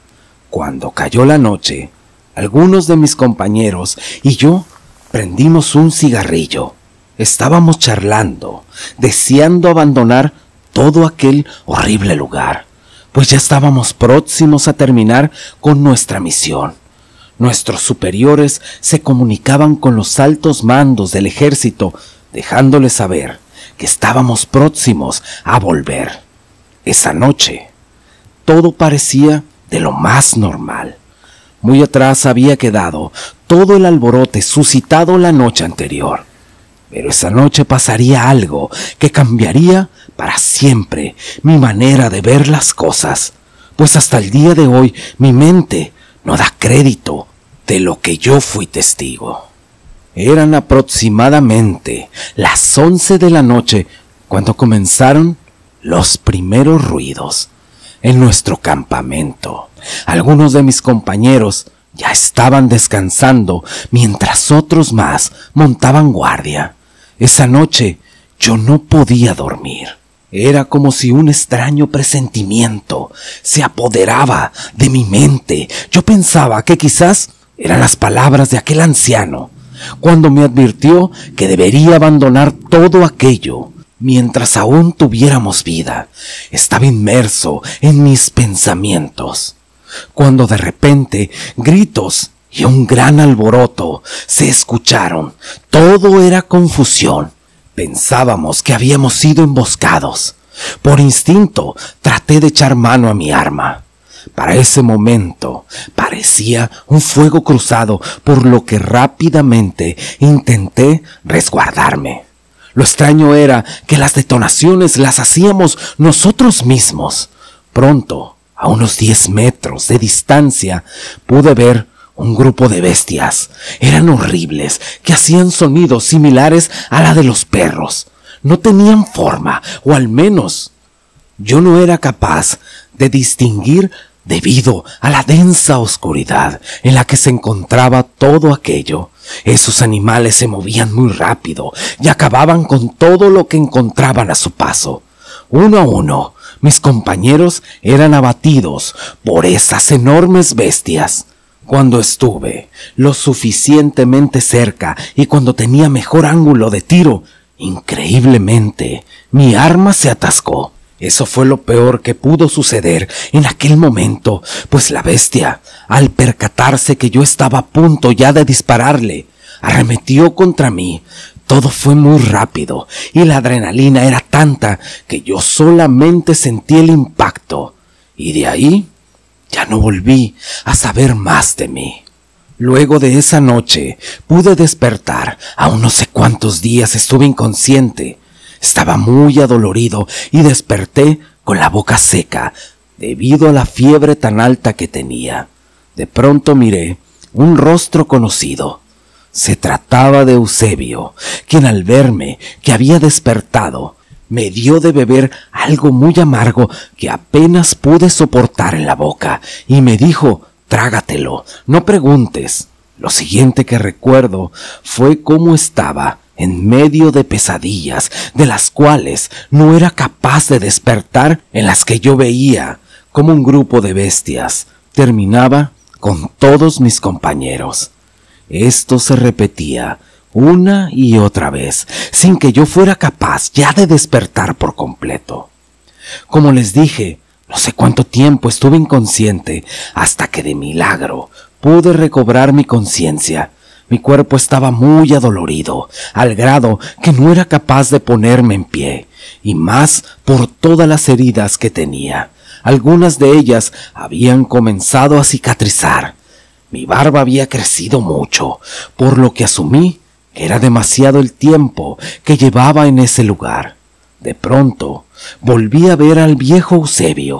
Cuando cayó la noche, algunos de mis compañeros y yo prendimos un cigarrillo. Estábamos charlando, deseando abandonar todo aquel horrible lugar, pues ya estábamos próximos a terminar con nuestra misión. Nuestros superiores se comunicaban con los altos mandos del ejército, dejándoles saber que estábamos próximos a volver. Esa noche, todo parecía de lo más normal. Muy atrás había quedado todo el alborote suscitado la noche anterior. Pero esa noche pasaría algo que cambiaría para siempre mi manera de ver las cosas, pues hasta el día de hoy mi mente no da crédito de lo que yo fui testigo. Eran aproximadamente las 11 de la noche cuando comenzaron los primeros ruidos en nuestro campamento. Algunos de mis compañeros ya estaban descansando mientras otros más montaban guardia. Esa noche yo no podía dormir. Era como si un extraño presentimiento se apoderaba de mi mente. Yo pensaba que quizás eran las palabras de aquel anciano, cuando me advirtió que debería abandonar todo aquello mientras aún tuviéramos vida. Estaba inmerso en mis pensamientos, cuando de repente gritos y un gran alboroto se escucharon. Todo era confusión. Pensábamos que habíamos sido emboscados. Por instinto traté de echar mano a mi arma. Para ese momento parecía un fuego cruzado, por lo que rápidamente intenté resguardarme. Lo extraño era que las detonaciones las hacíamos nosotros mismos. Pronto, a unos 10 metros de distancia, pude ver un grupo de bestias. Eran horribles, que hacían sonidos similares a la de los perros. No tenían forma, o al menos yo no era capaz de distinguir debido a la densa oscuridad en la que se encontraba todo aquello. Esos animales se movían muy rápido y acababan con todo lo que encontraban a su paso. Uno a uno, mis compañeros eran abatidos por esas enormes bestias. Cuando estuve lo suficientemente cerca y cuando tenía mejor ángulo de tiro, increíblemente, mi arma se atascó. Eso fue lo peor que pudo suceder en aquel momento, pues la bestia, al percatarse que yo estaba a punto ya de dispararle, arremetió contra mí. Todo fue muy rápido y la adrenalina era tanta que yo solamente sentí el impacto, y de ahí ya no volví a saber más de mí. Luego de esa noche pude despertar. Aún no sé cuántos días estuve inconsciente. Estaba muy adolorido y desperté con la boca seca debido a la fiebre tan alta que tenía. De pronto miré un rostro conocido. Se trataba de Eusebio, quien al verme que había despertado, me dio de beber algo muy amargo que apenas pude soportar en la boca y me dijo: «Trágatelo, no preguntes». Lo siguiente que recuerdo fue cómo estaba en medio de pesadillas de las cuales no era capaz de despertar, en las que yo veía como un grupo de bestias terminaba con todos mis compañeros. Esto se repetía una y otra vez, sin que yo fuera capaz ya de despertar por completo. Como les dije, no sé cuánto tiempo estuve inconsciente, hasta que de milagro pude recobrar mi conciencia. Mi cuerpo estaba muy adolorido, al grado que no era capaz de ponerme en pie, y más por todas las heridas que tenía. Algunas de ellas habían comenzado a cicatrizar. Mi barba había crecido mucho, por lo que asumí que era demasiado el tiempo que llevaba en ese lugar. De pronto, volví a ver al viejo Eusebio,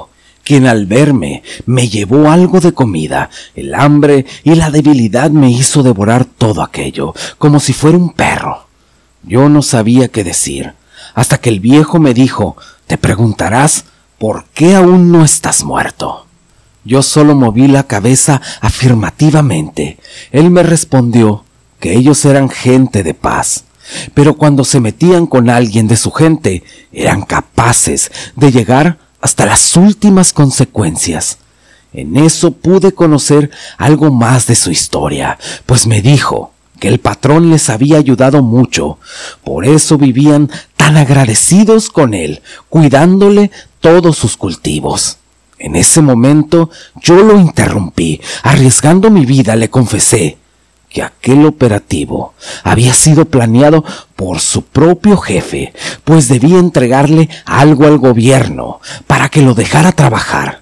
quien al verme me llevó algo de comida. El hambre y la debilidad me hizo devorar todo aquello, como si fuera un perro. Yo no sabía qué decir, hasta que el viejo me dijo: «Te preguntarás, ¿por qué aún no estás muerto?». Yo solo moví la cabeza afirmativamente. Él me respondió que ellos eran gente de paz, pero cuando se metían con alguien de su gente, eran capaces de llegar hasta las últimas consecuencias. En eso pude conocer algo más de su historia, pues me dijo que el patrón les había ayudado mucho, por eso vivían tan agradecidos con él, cuidándole todos sus cultivos. En ese momento yo lo interrumpí. Arriesgando mi vida, le confesé que aquel operativo había sido planeado por su propio jefe, pues debía entregarle algo al gobierno para que lo dejara trabajar.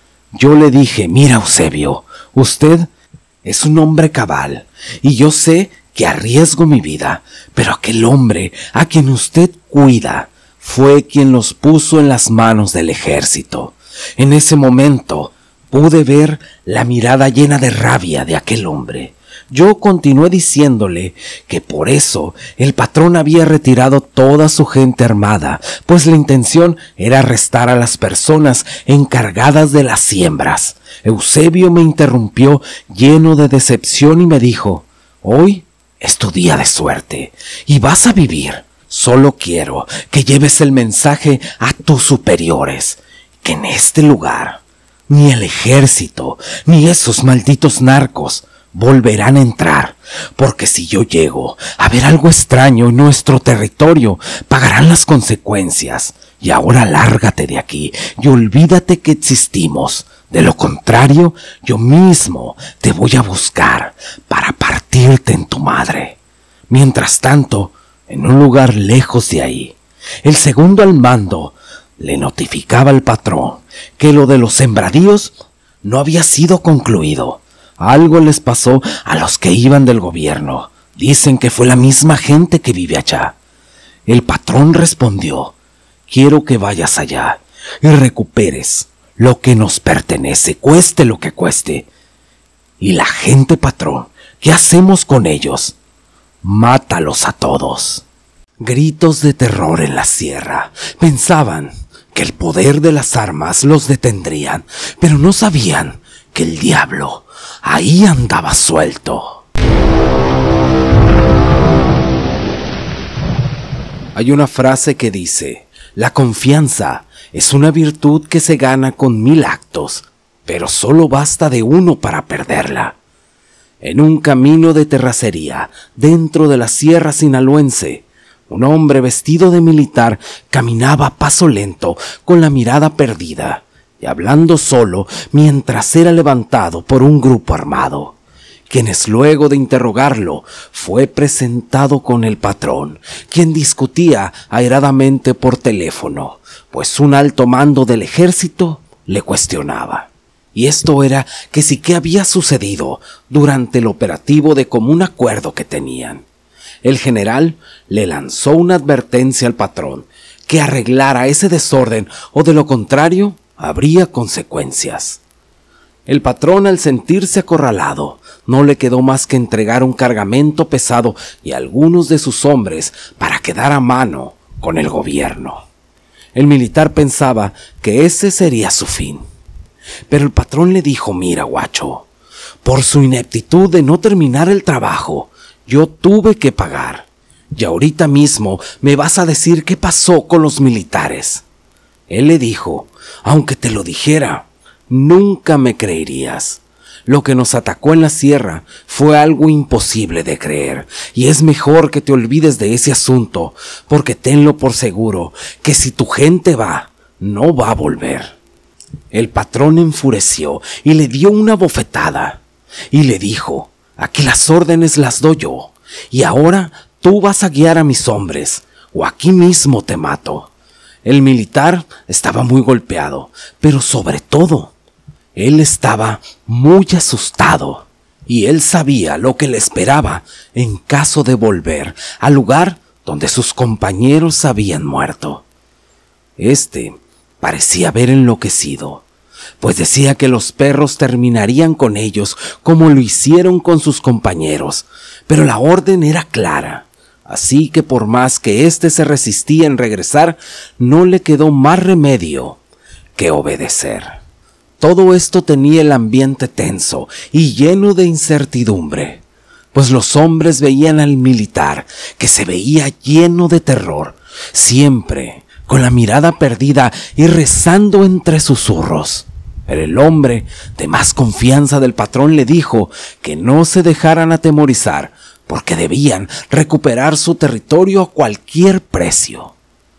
Yo le dije: «Mira, Eusebio, usted es un hombre cabal, y yo sé que arriesgo mi vida, pero aquel hombre a quien usted cuida fue quien los puso en las manos del ejército». En ese momento pude ver la mirada llena de rabia de aquel hombre. Yo continué diciéndole que por eso el patrón había retirado toda su gente armada, pues la intención era arrestar a las personas encargadas de las siembras. Eusebio me interrumpió lleno de decepción y me dijo: «Hoy es tu día de suerte y vas a vivir. Solo quiero que lleves el mensaje a tus superiores, que en este lugar ni el ejército ni esos malditos narcos volverán a entrar, porque si yo llego a ver algo extraño en nuestro territorio, pagarán las consecuencias. Y ahora lárgate de aquí y olvídate que existimos. De lo contrario, yo mismo te voy a buscar para partirte en tu madre». Mientras tanto, en un lugar lejos de ahí, el segundo al mando le notificaba al patrón que lo de los sembradíos no había sido concluido. Algo les pasó a los que iban del gobierno. Dicen que fue la misma gente que vive allá. El patrón respondió: «Quiero que vayas allá y recuperes lo que nos pertenece, cueste lo que cueste». «¿Y la gente, patrón? ¿Qué hacemos con ellos?». «Mátalos a todos». Gritos de terror en la sierra. Pensaban que el poder de las armas los detendrían, pero no sabían que el diablo ahí andaba suelto. Hay una frase que dice: «La confianza es una virtud que se gana con 1000 actos, pero solo basta de uno para perderla». En un camino de terracería dentro de la sierra sinaloense, un hombre vestido de militar caminaba a paso lento, con la mirada perdida y hablando solo, mientras era levantado por un grupo armado, quienes luego de interrogarlo fue presentado con el patrón, quien discutía airadamente por teléfono, pues un alto mando del ejército le cuestionaba. Y esto era que sí que había sucedido durante el operativo de común acuerdo que tenían. El general le lanzó una advertencia al patrón, que arreglara ese desorden o de lo contrario habría consecuencias. El patrón, al sentirse acorralado, no le quedó más que entregar un cargamento pesado y algunos de sus hombres para quedar a mano con el gobierno. El militar pensaba que ese sería su fin. Pero el patrón le dijo: «Mira, guacho, por su ineptitud de no terminar el trabajo, yo tuve que pagar. Y ahorita mismo me vas a decir qué pasó con los militares». Él le dijo: «Aunque te lo dijera, nunca me creerías. Lo que nos atacó en la sierra fue algo imposible de creer, y es mejor que te olvides de ese asunto, porque tenlo por seguro que si tu gente va, no va a volver». El patrón enfureció y le dio una bofetada y le dijo: «Aquí las órdenes las doy yo, y ahora tú vas a guiar a mis hombres, o aquí mismo te mato». El militar estaba muy golpeado, pero sobre todo, él estaba muy asustado, y él sabía lo que le esperaba en caso de volver al lugar donde sus compañeros habían muerto. Parecía haber enloquecido. pues decía que los perros terminarían con ellos como lo hicieron con sus compañeros, pero la orden era clara. Así que por más que éste se resistía en regresar, no le quedó más remedio que obedecer. Todo esto tenía el ambiente tenso y lleno de incertidumbre, pues los hombres veían al militar, que se veía lleno de terror, siempre con la mirada perdida y rezando entre susurros. Pero el hombre de más confianza del patrón le dijo que no se dejaran atemorizar, porque debían recuperar su territorio a cualquier precio.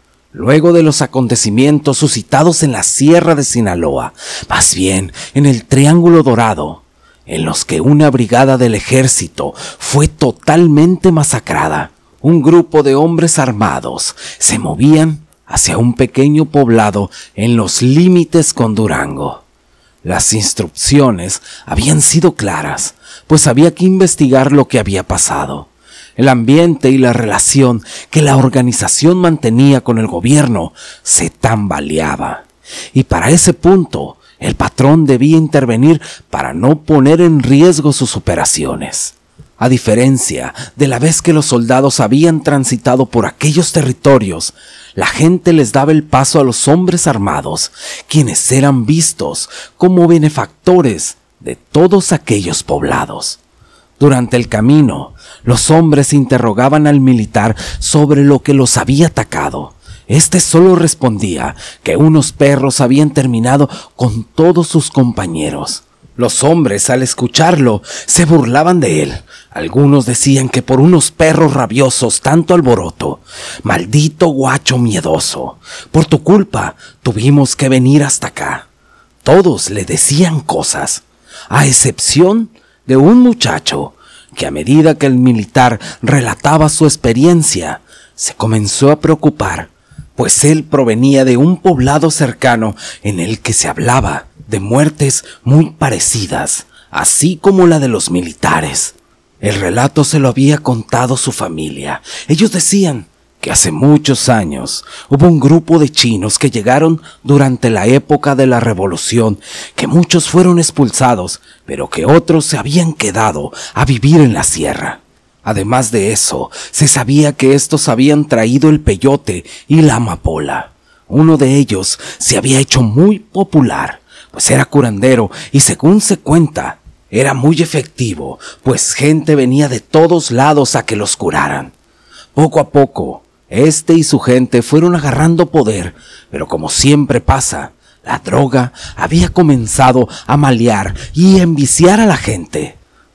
Luego de los acontecimientos suscitados en la Sierra de Sinaloa, más bien en el Triángulo Dorado, en los que una brigada del ejército fue totalmente masacrada, un grupo de hombres armados se movían hacia un pequeño poblado en los límites con Durango. Las instrucciones habían sido claras, pues había que investigar lo que había pasado. El ambiente y la relación que la organización mantenía con el gobierno se tambaleaba, y para ese punto el patrón debía intervenir para no poner en riesgo sus operaciones. A diferencia de la vez que los soldados habían transitado por aquellos territorios, la gente les daba el paso a los hombres armados, quienes eran vistos como benefactores de todos aquellos poblados. Durante el camino, los hombres interrogaban al militar sobre lo que los había atacado. Este solo respondía que unos perros habían terminado con todos sus compañeros. Los hombres, al escucharlo, se burlaban de él. Algunos decían que por unos perros rabiosos tanto alboroto. Maldito guacho miedoso, por tu culpa tuvimos que venir hasta acá. Todos le decían cosas, a excepción de un muchacho que a medida que el militar relataba su experiencia, se comenzó a preocupar, pues él provenía de un poblado cercano en el que se hablaba de muertes muy parecidas, así como la de los militares. El relato se lo había contado su familia. Ellos decían que hace muchos años hubo un grupo de chinos que llegaron durante la época de la Revolución, que muchos fueron expulsados, pero que otros se habían quedado a vivir en la sierra. Además de eso, se sabía que estos habían traído el peyote y la amapola. Uno de ellos se había hecho muy popular, pues era curandero y, según se cuenta, era muy efectivo, pues gente venía de todos lados a que los curaran. Poco a poco, este y su gente fueron agarrando poder, pero como siempre pasa, la droga había comenzado a malear y enviciar a la gente.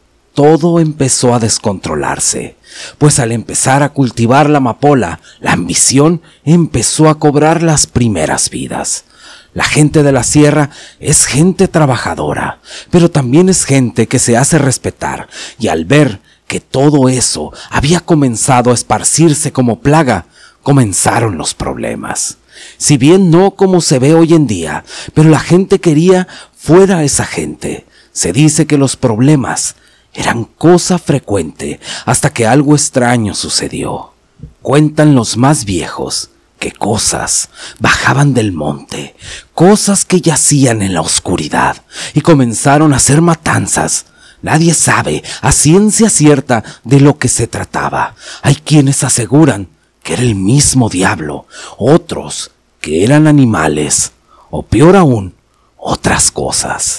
Todo empezó a descontrolarse, pues al empezar a cultivar la amapola, la ambición empezó a cobrar las primeras vidas. La gente de la sierra es gente trabajadora, pero también es gente que se hace respetar, y al ver que todo eso había comenzado a esparcirse como plaga, comenzaron los problemas. Si bien no como se ve hoy en día, pero la gente quería fuera a esa gente. Se dice que los problemas eran cosa frecuente hasta que algo extraño sucedió. Cuentan los más viejos que cosas bajaban del monte, cosas que yacían en la oscuridad y comenzaron a hacer matanzas. Nadie sabe a ciencia cierta de lo que se trataba. Hay quienes aseguran que era el mismo diablo, otros que eran animales, o peor aún, otras cosas.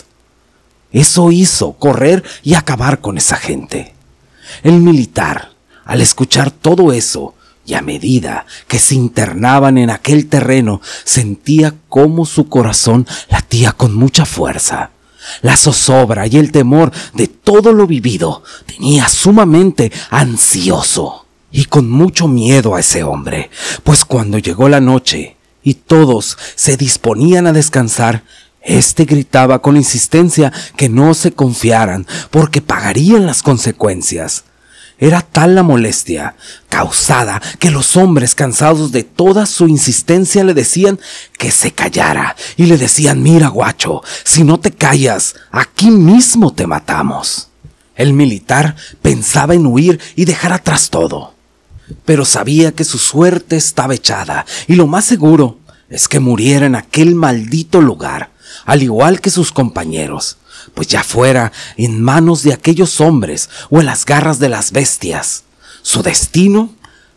Eso hizo correr y acabar con esa gente. El militar, al escuchar todo eso, y a medida que se internaban en aquel terreno, sentía cómo su corazón latía con mucha fuerza. La zozobra y el temor de todo lo vivido tenía sumamente ansioso y con mucho miedo a ese hombre, pues cuando llegó la noche y todos se disponían a descansar, este gritaba con insistencia que no se confiaran porque pagarían las consecuencias. Era tal la molestia causada que los hombres, cansados de toda su insistencia, le decían que se callara y le decían: mira, guacho, si no te callas, aquí mismo te matamos. El militar pensaba en huir y dejar atrás todo, pero sabía que su suerte estaba echada y lo más seguro es que muriera en aquel maldito lugar. al igual que sus compañeros, pues ya fuera en manos de aquellos hombres o en las garras de las bestias, su destino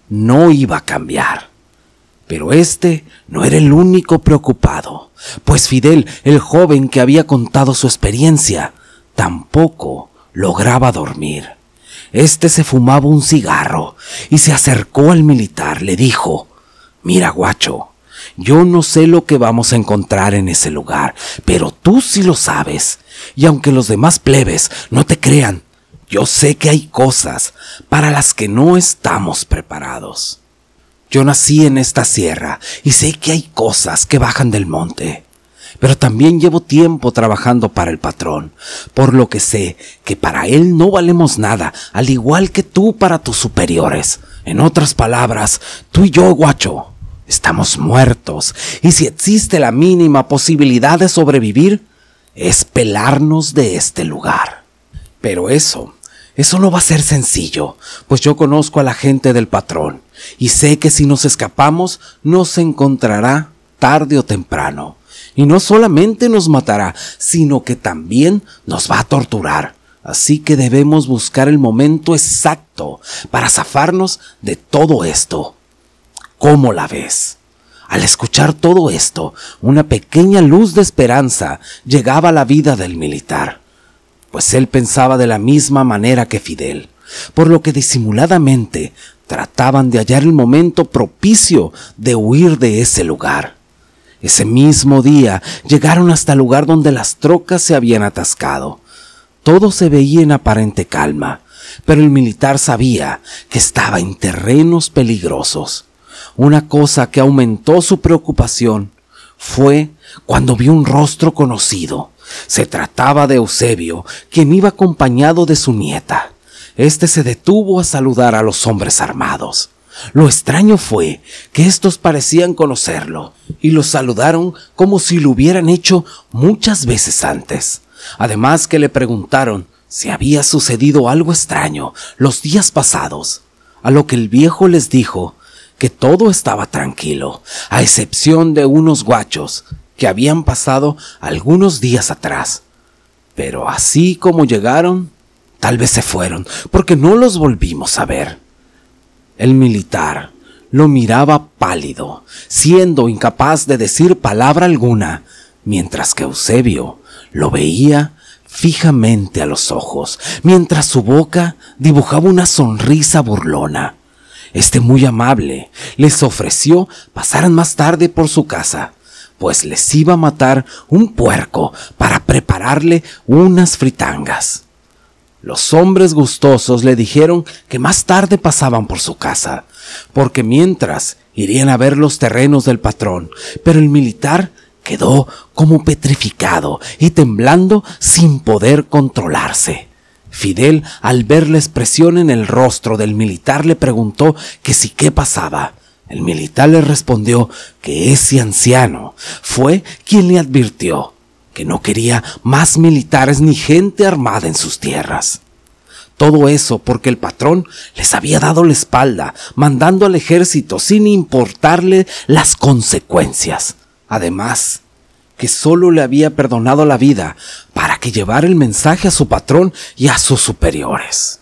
no iba a cambiar. Pero este no era el único preocupado, pues Fidel, el joven que había contado su experiencia, tampoco lograba dormir. Este se fumaba un cigarro y se acercó al militar. Le dijo: «Mira, guacho, yo no sé lo que vamos a encontrar en ese lugar, pero tú sí lo sabes. Y aunque los demás plebes no te crean, yo sé que hay cosas para las que no estamos preparados. Yo nací en esta sierra y sé que hay cosas que bajan del monte. Pero también llevo tiempo trabajando para el patrón, por lo que sé que para él no valemos nada, al igual que tú para tus superiores. En otras palabras, tú y yo, guacho, estamos muertos, y si existe la mínima posibilidad de sobrevivir, es pelarnos de este lugar. Pero eso no va a ser sencillo, pues yo conozco a la gente del patrón, y sé que si nos escapamos, nos encontrará tarde o temprano. Y no solamente nos matará, sino que también nos va a torturar. Así que debemos buscar el momento exacto para zafarnos de todo esto. ¿Cómo la ves?». Al escuchar todo esto, una pequeña luz de esperanza llegaba a la vida del militar, pues él pensaba de la misma manera que Fidel, por lo que disimuladamente trataban de hallar el momento propicio de huir de ese lugar. Ese mismo día llegaron hasta el lugar donde las trocas se habían atascado. Todo se veía en aparente calma, pero el militar sabía que estaba en terrenos peligrosos. Una cosa que aumentó su preocupación fue cuando vio un rostro conocido. Se trataba de Eusebio, quien iba acompañado de su nieta. Este se detuvo a saludar a los hombres armados. Lo extraño fue que estos parecían conocerlo y lo saludaron como si lo hubieran hecho muchas veces antes. Además que le preguntaron si había sucedido algo extraño los días pasados, a lo que el viejo les dijo que todo estaba tranquilo, a excepción de unos guachos que habían pasado algunos días atrás. Pero así como llegaron, tal vez se fueron, porque no los volvimos a ver. El militar lo miraba pálido, siendo incapaz de decir palabra alguna, mientras que Eusebio lo veía fijamente a los ojos, mientras su boca dibujaba una sonrisa burlona. Muy amable, les ofreció pasaran más tarde por su casa, pues les iba a matar un puerco para prepararle unas fritangas. Los hombres gustosos le dijeron que más tarde pasaban por su casa, porque mientras irían a ver los terrenos del patrón, pero el militar quedó como petrificado y temblando sin poder controlarse. Fidel, al ver la expresión en el rostro del militar, le preguntó que si qué pasaba. El militar le respondió que ese anciano fue quien le advirtió que no quería más militares ni gente armada en sus tierras. Todo eso porque el patrón les había dado la espalda, mandando al ejército sin importarle las consecuencias. Además, que solo le había perdonado la vida para que llevara el mensaje a su patrón y a sus superiores.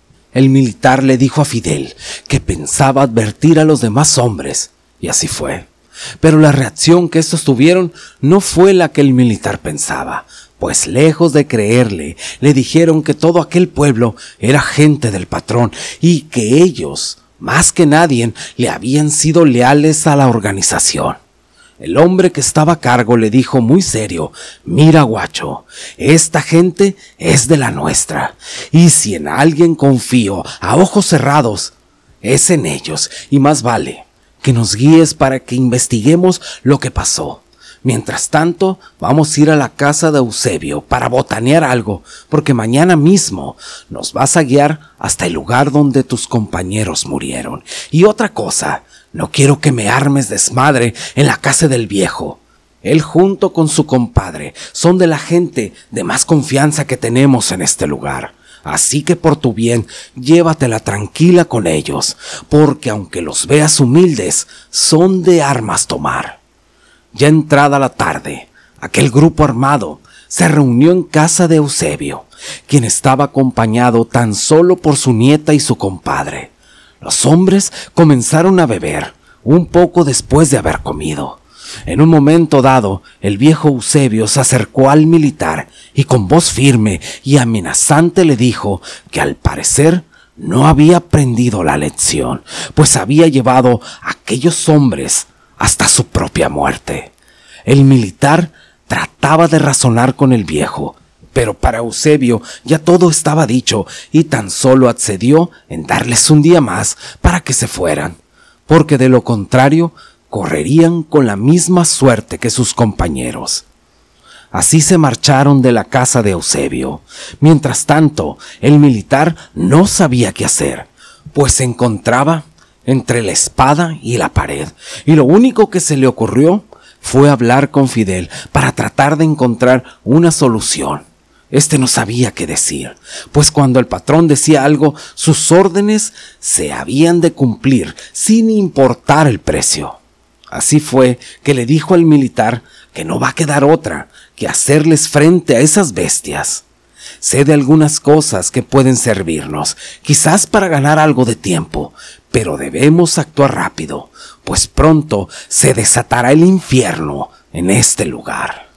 El militar le dijo a Fidel que pensaba advertir a los demás hombres, y así fue. Pero la reacción que estos tuvieron no fue la que el militar pensaba, pues lejos de creerle, le dijeron que todo aquel pueblo era gente del patrón y que ellos, más que nadie, le habían sido leales a la organización. El hombre que estaba a cargo le dijo muy serio: «Mira, guacho, esta gente es de la nuestra, y si en alguien confío a ojos cerrados, es en ellos, y más vale que nos guíes para que investiguemos lo que pasó. Mientras tanto, vamos a ir a la casa de Eusebio para botanear algo, porque mañana mismo nos vas a guiar hasta el lugar donde tus compañeros murieron. Y otra cosa, no quiero que me armes desmadre en la casa del viejo. Él junto con su compadre son de la gente de más confianza que tenemos en este lugar. Así que por tu bien, llévatela tranquila con ellos, porque aunque los veas humildes, son de armas tomar». Ya entrada la tarde, Aquel grupo armado se reunió en casa de Eusebio, quien estaba acompañado tan solo por su nieta y su compadre. Los hombres comenzaron a beber, un poco después de haber comido. En un momento dado, el viejo Eusebio se acercó al militar y con voz firme y amenazante le dijo que al parecer no había aprendido la lección, pues había llevado a aquellos hombres hasta su propia muerte. El militar trataba de razonar con el viejo, pero para Eusebio ya todo estaba dicho y tan solo accedió en darles un día más para que se fueran, porque de lo contrario correrían con la misma suerte que sus compañeros. Así se marcharon de la casa de Eusebio. Mientras tanto, el militar no sabía qué hacer, pues se encontraba entre la espada y la pared, y lo único que se le ocurrió fue hablar con Fidel para tratar de encontrar una solución. Este no sabía qué decir, pues cuando el patrón decía algo, sus órdenes se habían de cumplir sin importar el precio. Así fue que le dijo al militar que no va a quedar otra que hacerles frente a esas bestias. Sé de algunas cosas que pueden servirnos, quizás para ganar algo de tiempo, pero debemos actuar rápido, pues pronto se desatará el infierno en este lugar.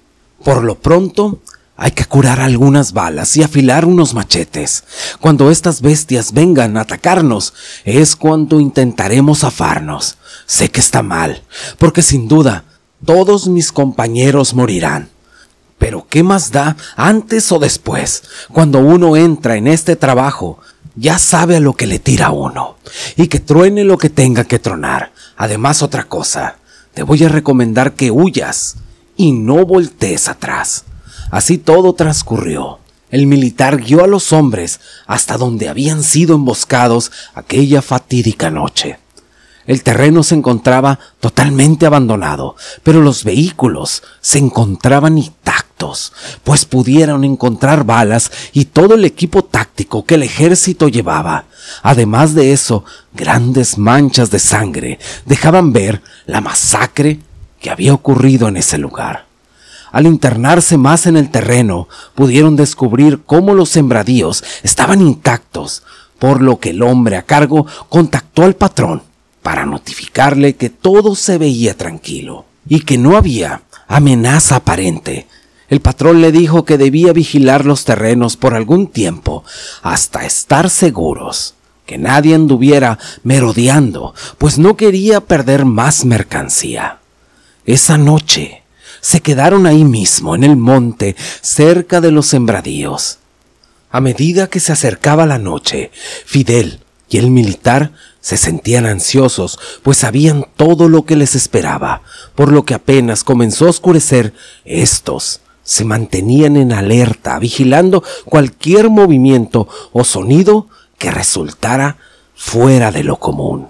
Por lo pronto, hay que curar algunas balas y afilar unos machetes. Cuando estas bestias vengan a atacarnos, es cuando intentaremos zafarnos. Sé que está mal, porque sin duda todos mis compañeros morirán. Pero ¿qué más da antes o después? Cuando uno entra en este trabajo, ya sabe a lo que le tira a uno, y que truene lo que tenga que tronar. Además, otra cosa, te voy a recomendar que huyas y no voltees atrás. Así todo transcurrió. El militar guió a los hombres hasta donde habían sido emboscados aquella fatídica noche. El terreno se encontraba totalmente abandonado, pero los vehículos se encontraban intactos, pues pudieron encontrar balas y todo el equipo táctico que el ejército llevaba. Además de eso, grandes manchas de sangre dejaban ver la masacre que había ocurrido en ese lugar. Al internarse más en el terreno, pudieron descubrir cómo los sembradíos estaban intactos, por lo que el hombre a cargo contactó al patrón para notificarle que todo se veía tranquilo y que no había amenaza aparente. El patrón le dijo que debía vigilar los terrenos por algún tiempo hasta estar seguros que nadie anduviera merodeando, pues no quería perder más mercancía. Esa noche se quedaron ahí mismo en el monte cerca de los sembradíos. A medida que se acercaba la noche, Fidel y el militar se sentían ansiosos, pues sabían todo lo que les esperaba, por lo que apenas comenzó a oscurecer, estos se mantenían en alerta, vigilando cualquier movimiento o sonido que resultara fuera de lo común.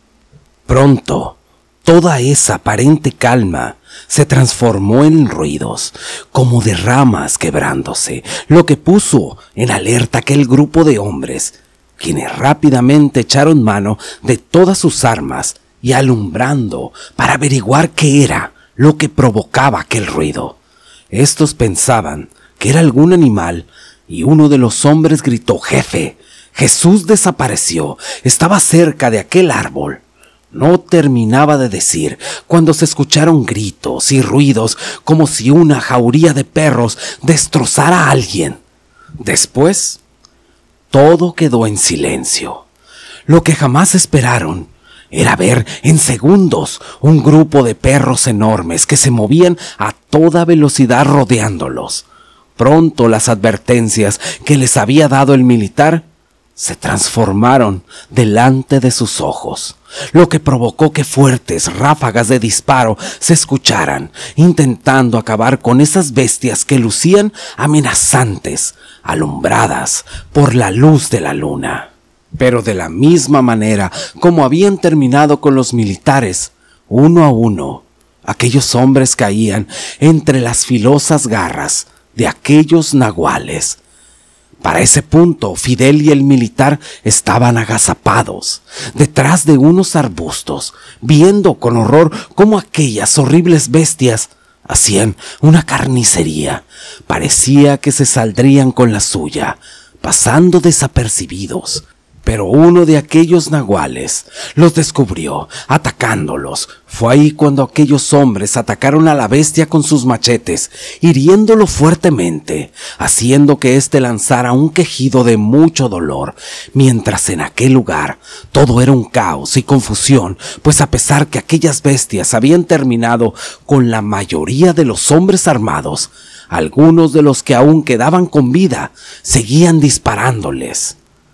Pronto, toda esa aparente calma se transformó en ruidos, como de ramas quebrándose, lo que puso en alerta aquel grupo de hombres, quienes rápidamente echaron mano de todas sus armas y alumbrando para averiguar qué era lo que provocaba aquel ruido. Estos pensaban que era algún animal y uno de los hombres gritó: «¡Jefe! Jesús desapareció, estaba cerca de aquel árbol». No terminaba de decir cuando se escucharon gritos y ruidos como si una jauría de perros destrozara a alguien. Después, todo quedó en silencio. Lo que jamás esperaron era ver en segundos un grupo de perros enormes que se movían a toda velocidad rodeándolos. Pronto las advertencias que les había dado el militar se transformaron delante de sus ojos, lo que provocó que fuertes ráfagas de disparo se escucharan, intentando acabar con esas bestias que lucían amenazantes, alumbradas por la luz de la luna. Pero de la misma manera como habían terminado con los militares, uno a uno, aquellos hombres caían entre las filosas garras de aquellos nahuales. Para ese punto, Fidel y el militar estaban agazapados detrás de unos arbustos, viendo con horror cómo aquellas horribles bestias Hacían una carnicería. Parecía que se saldrían con la suya, pasando desapercibidos. Pero uno de aquellos nahuales los descubrió, atacándolos. Fue ahí cuando aquellos hombres atacaron a la bestia con sus machetes, hiriéndolo fuertemente, haciendo que éste lanzara un quejido de mucho dolor, mientras en aquel lugar todo era un caos y confusión, pues a pesar que aquellas bestias habían terminado con la mayoría de los hombres armados, algunos de los que aún quedaban con vida seguían disparándoles.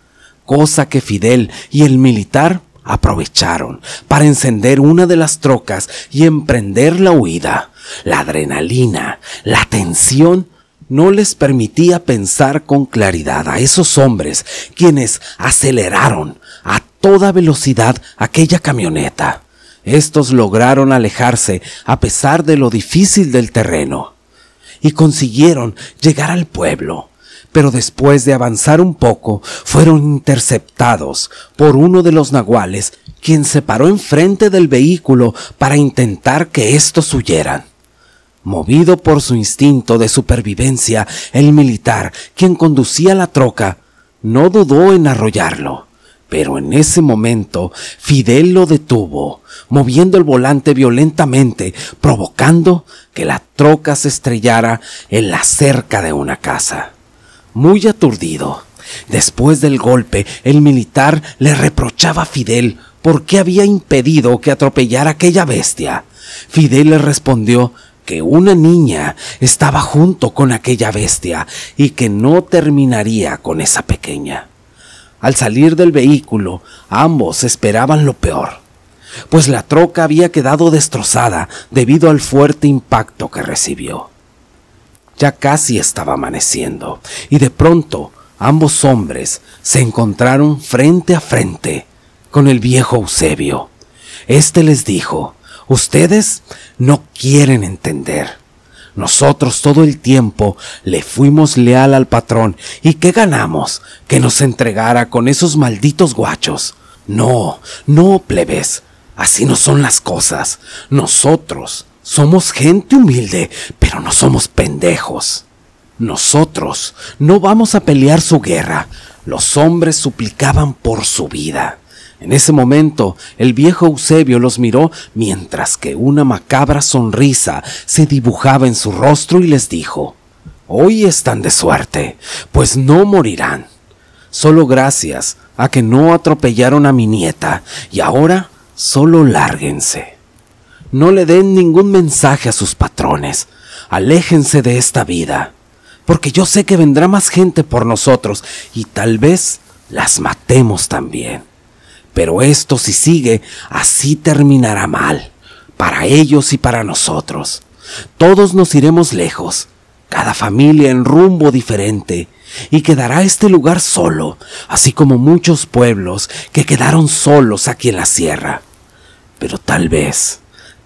Cosa que Fidel y el militar aprovecharon para encender una de las trocas y emprender la huida. La adrenalina, la tensión, no les permitía pensar con claridad a esos hombres, quienes aceleraron a toda velocidad aquella camioneta. Estos lograron alejarse a pesar de lo difícil del terreno y consiguieron llegar al pueblo. Pero después de avanzar un poco, fueron interceptados por uno de los nahuales, quien se paró enfrente del vehículo para intentar que estos huyeran. Movido por su instinto de supervivencia, el militar, quien conducía la troca, no dudó en arrollarlo. Pero en ese momento, Fidel lo detuvo, moviendo el volante violentamente, provocando que la troca se estrellara en la cerca de una casa. Muy aturdido, después del golpe, el militar le reprochaba a Fidel por qué había impedido que atropellara aquella bestia. Fidel le respondió que una niña estaba junto con aquella bestia y que no terminaría con esa pequeña. Al salir del vehículo, ambos esperaban lo peor, pues la troca había quedado destrozada debido al fuerte impacto que recibió. Ya casi estaba amaneciendo, y de pronto ambos hombres se encontraron frente a frente con el viejo Eusebio. Este les dijo: «Ustedes no quieren entender. Nosotros todo el tiempo le fuimos leal al patrón, ¿y qué ganamos? Que nos entregara con esos malditos guachos. No, no, plebes, así no son las cosas. Nosotros somos gente humilde, pero no somos pendejos. Nosotros no vamos a pelear su guerra». Los hombres suplicaban por su vida. En ese momento, el viejo Eusebio los miró mientras que una macabra sonrisa se dibujaba en su rostro y les dijo: «Hoy están de suerte, pues no morirán. Solo gracias a que no atropellaron a mi nieta, y ahora solo lárguense. No le den ningún mensaje a sus patrones. Aléjense de esta vida, porque yo sé que vendrá más gente por nosotros y tal vez las matemos también. Pero esto, si sigue así, terminará mal, para ellos y para nosotros. Todos nos iremos lejos, cada familia en rumbo diferente, y quedará este lugar solo, así como muchos pueblos que quedaron solos aquí en la sierra. Pero tal vez,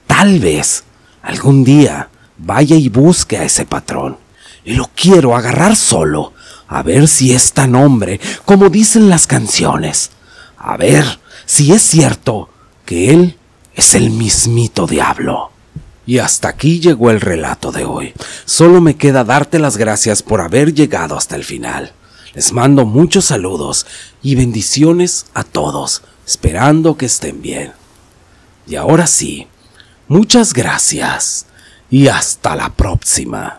algún día vaya y busque a ese patrón, y lo quiero agarrar solo, a ver si es tan hombre como dicen las canciones, a ver si es cierto que él es el mismito diablo». Y hasta aquí llegó el relato de hoy. Solo me queda darte las gracias por haber llegado hasta el final. Les mando muchos saludos y bendiciones a todos, esperando que estén bien. Y ahora sí, muchas gracias y hasta la próxima.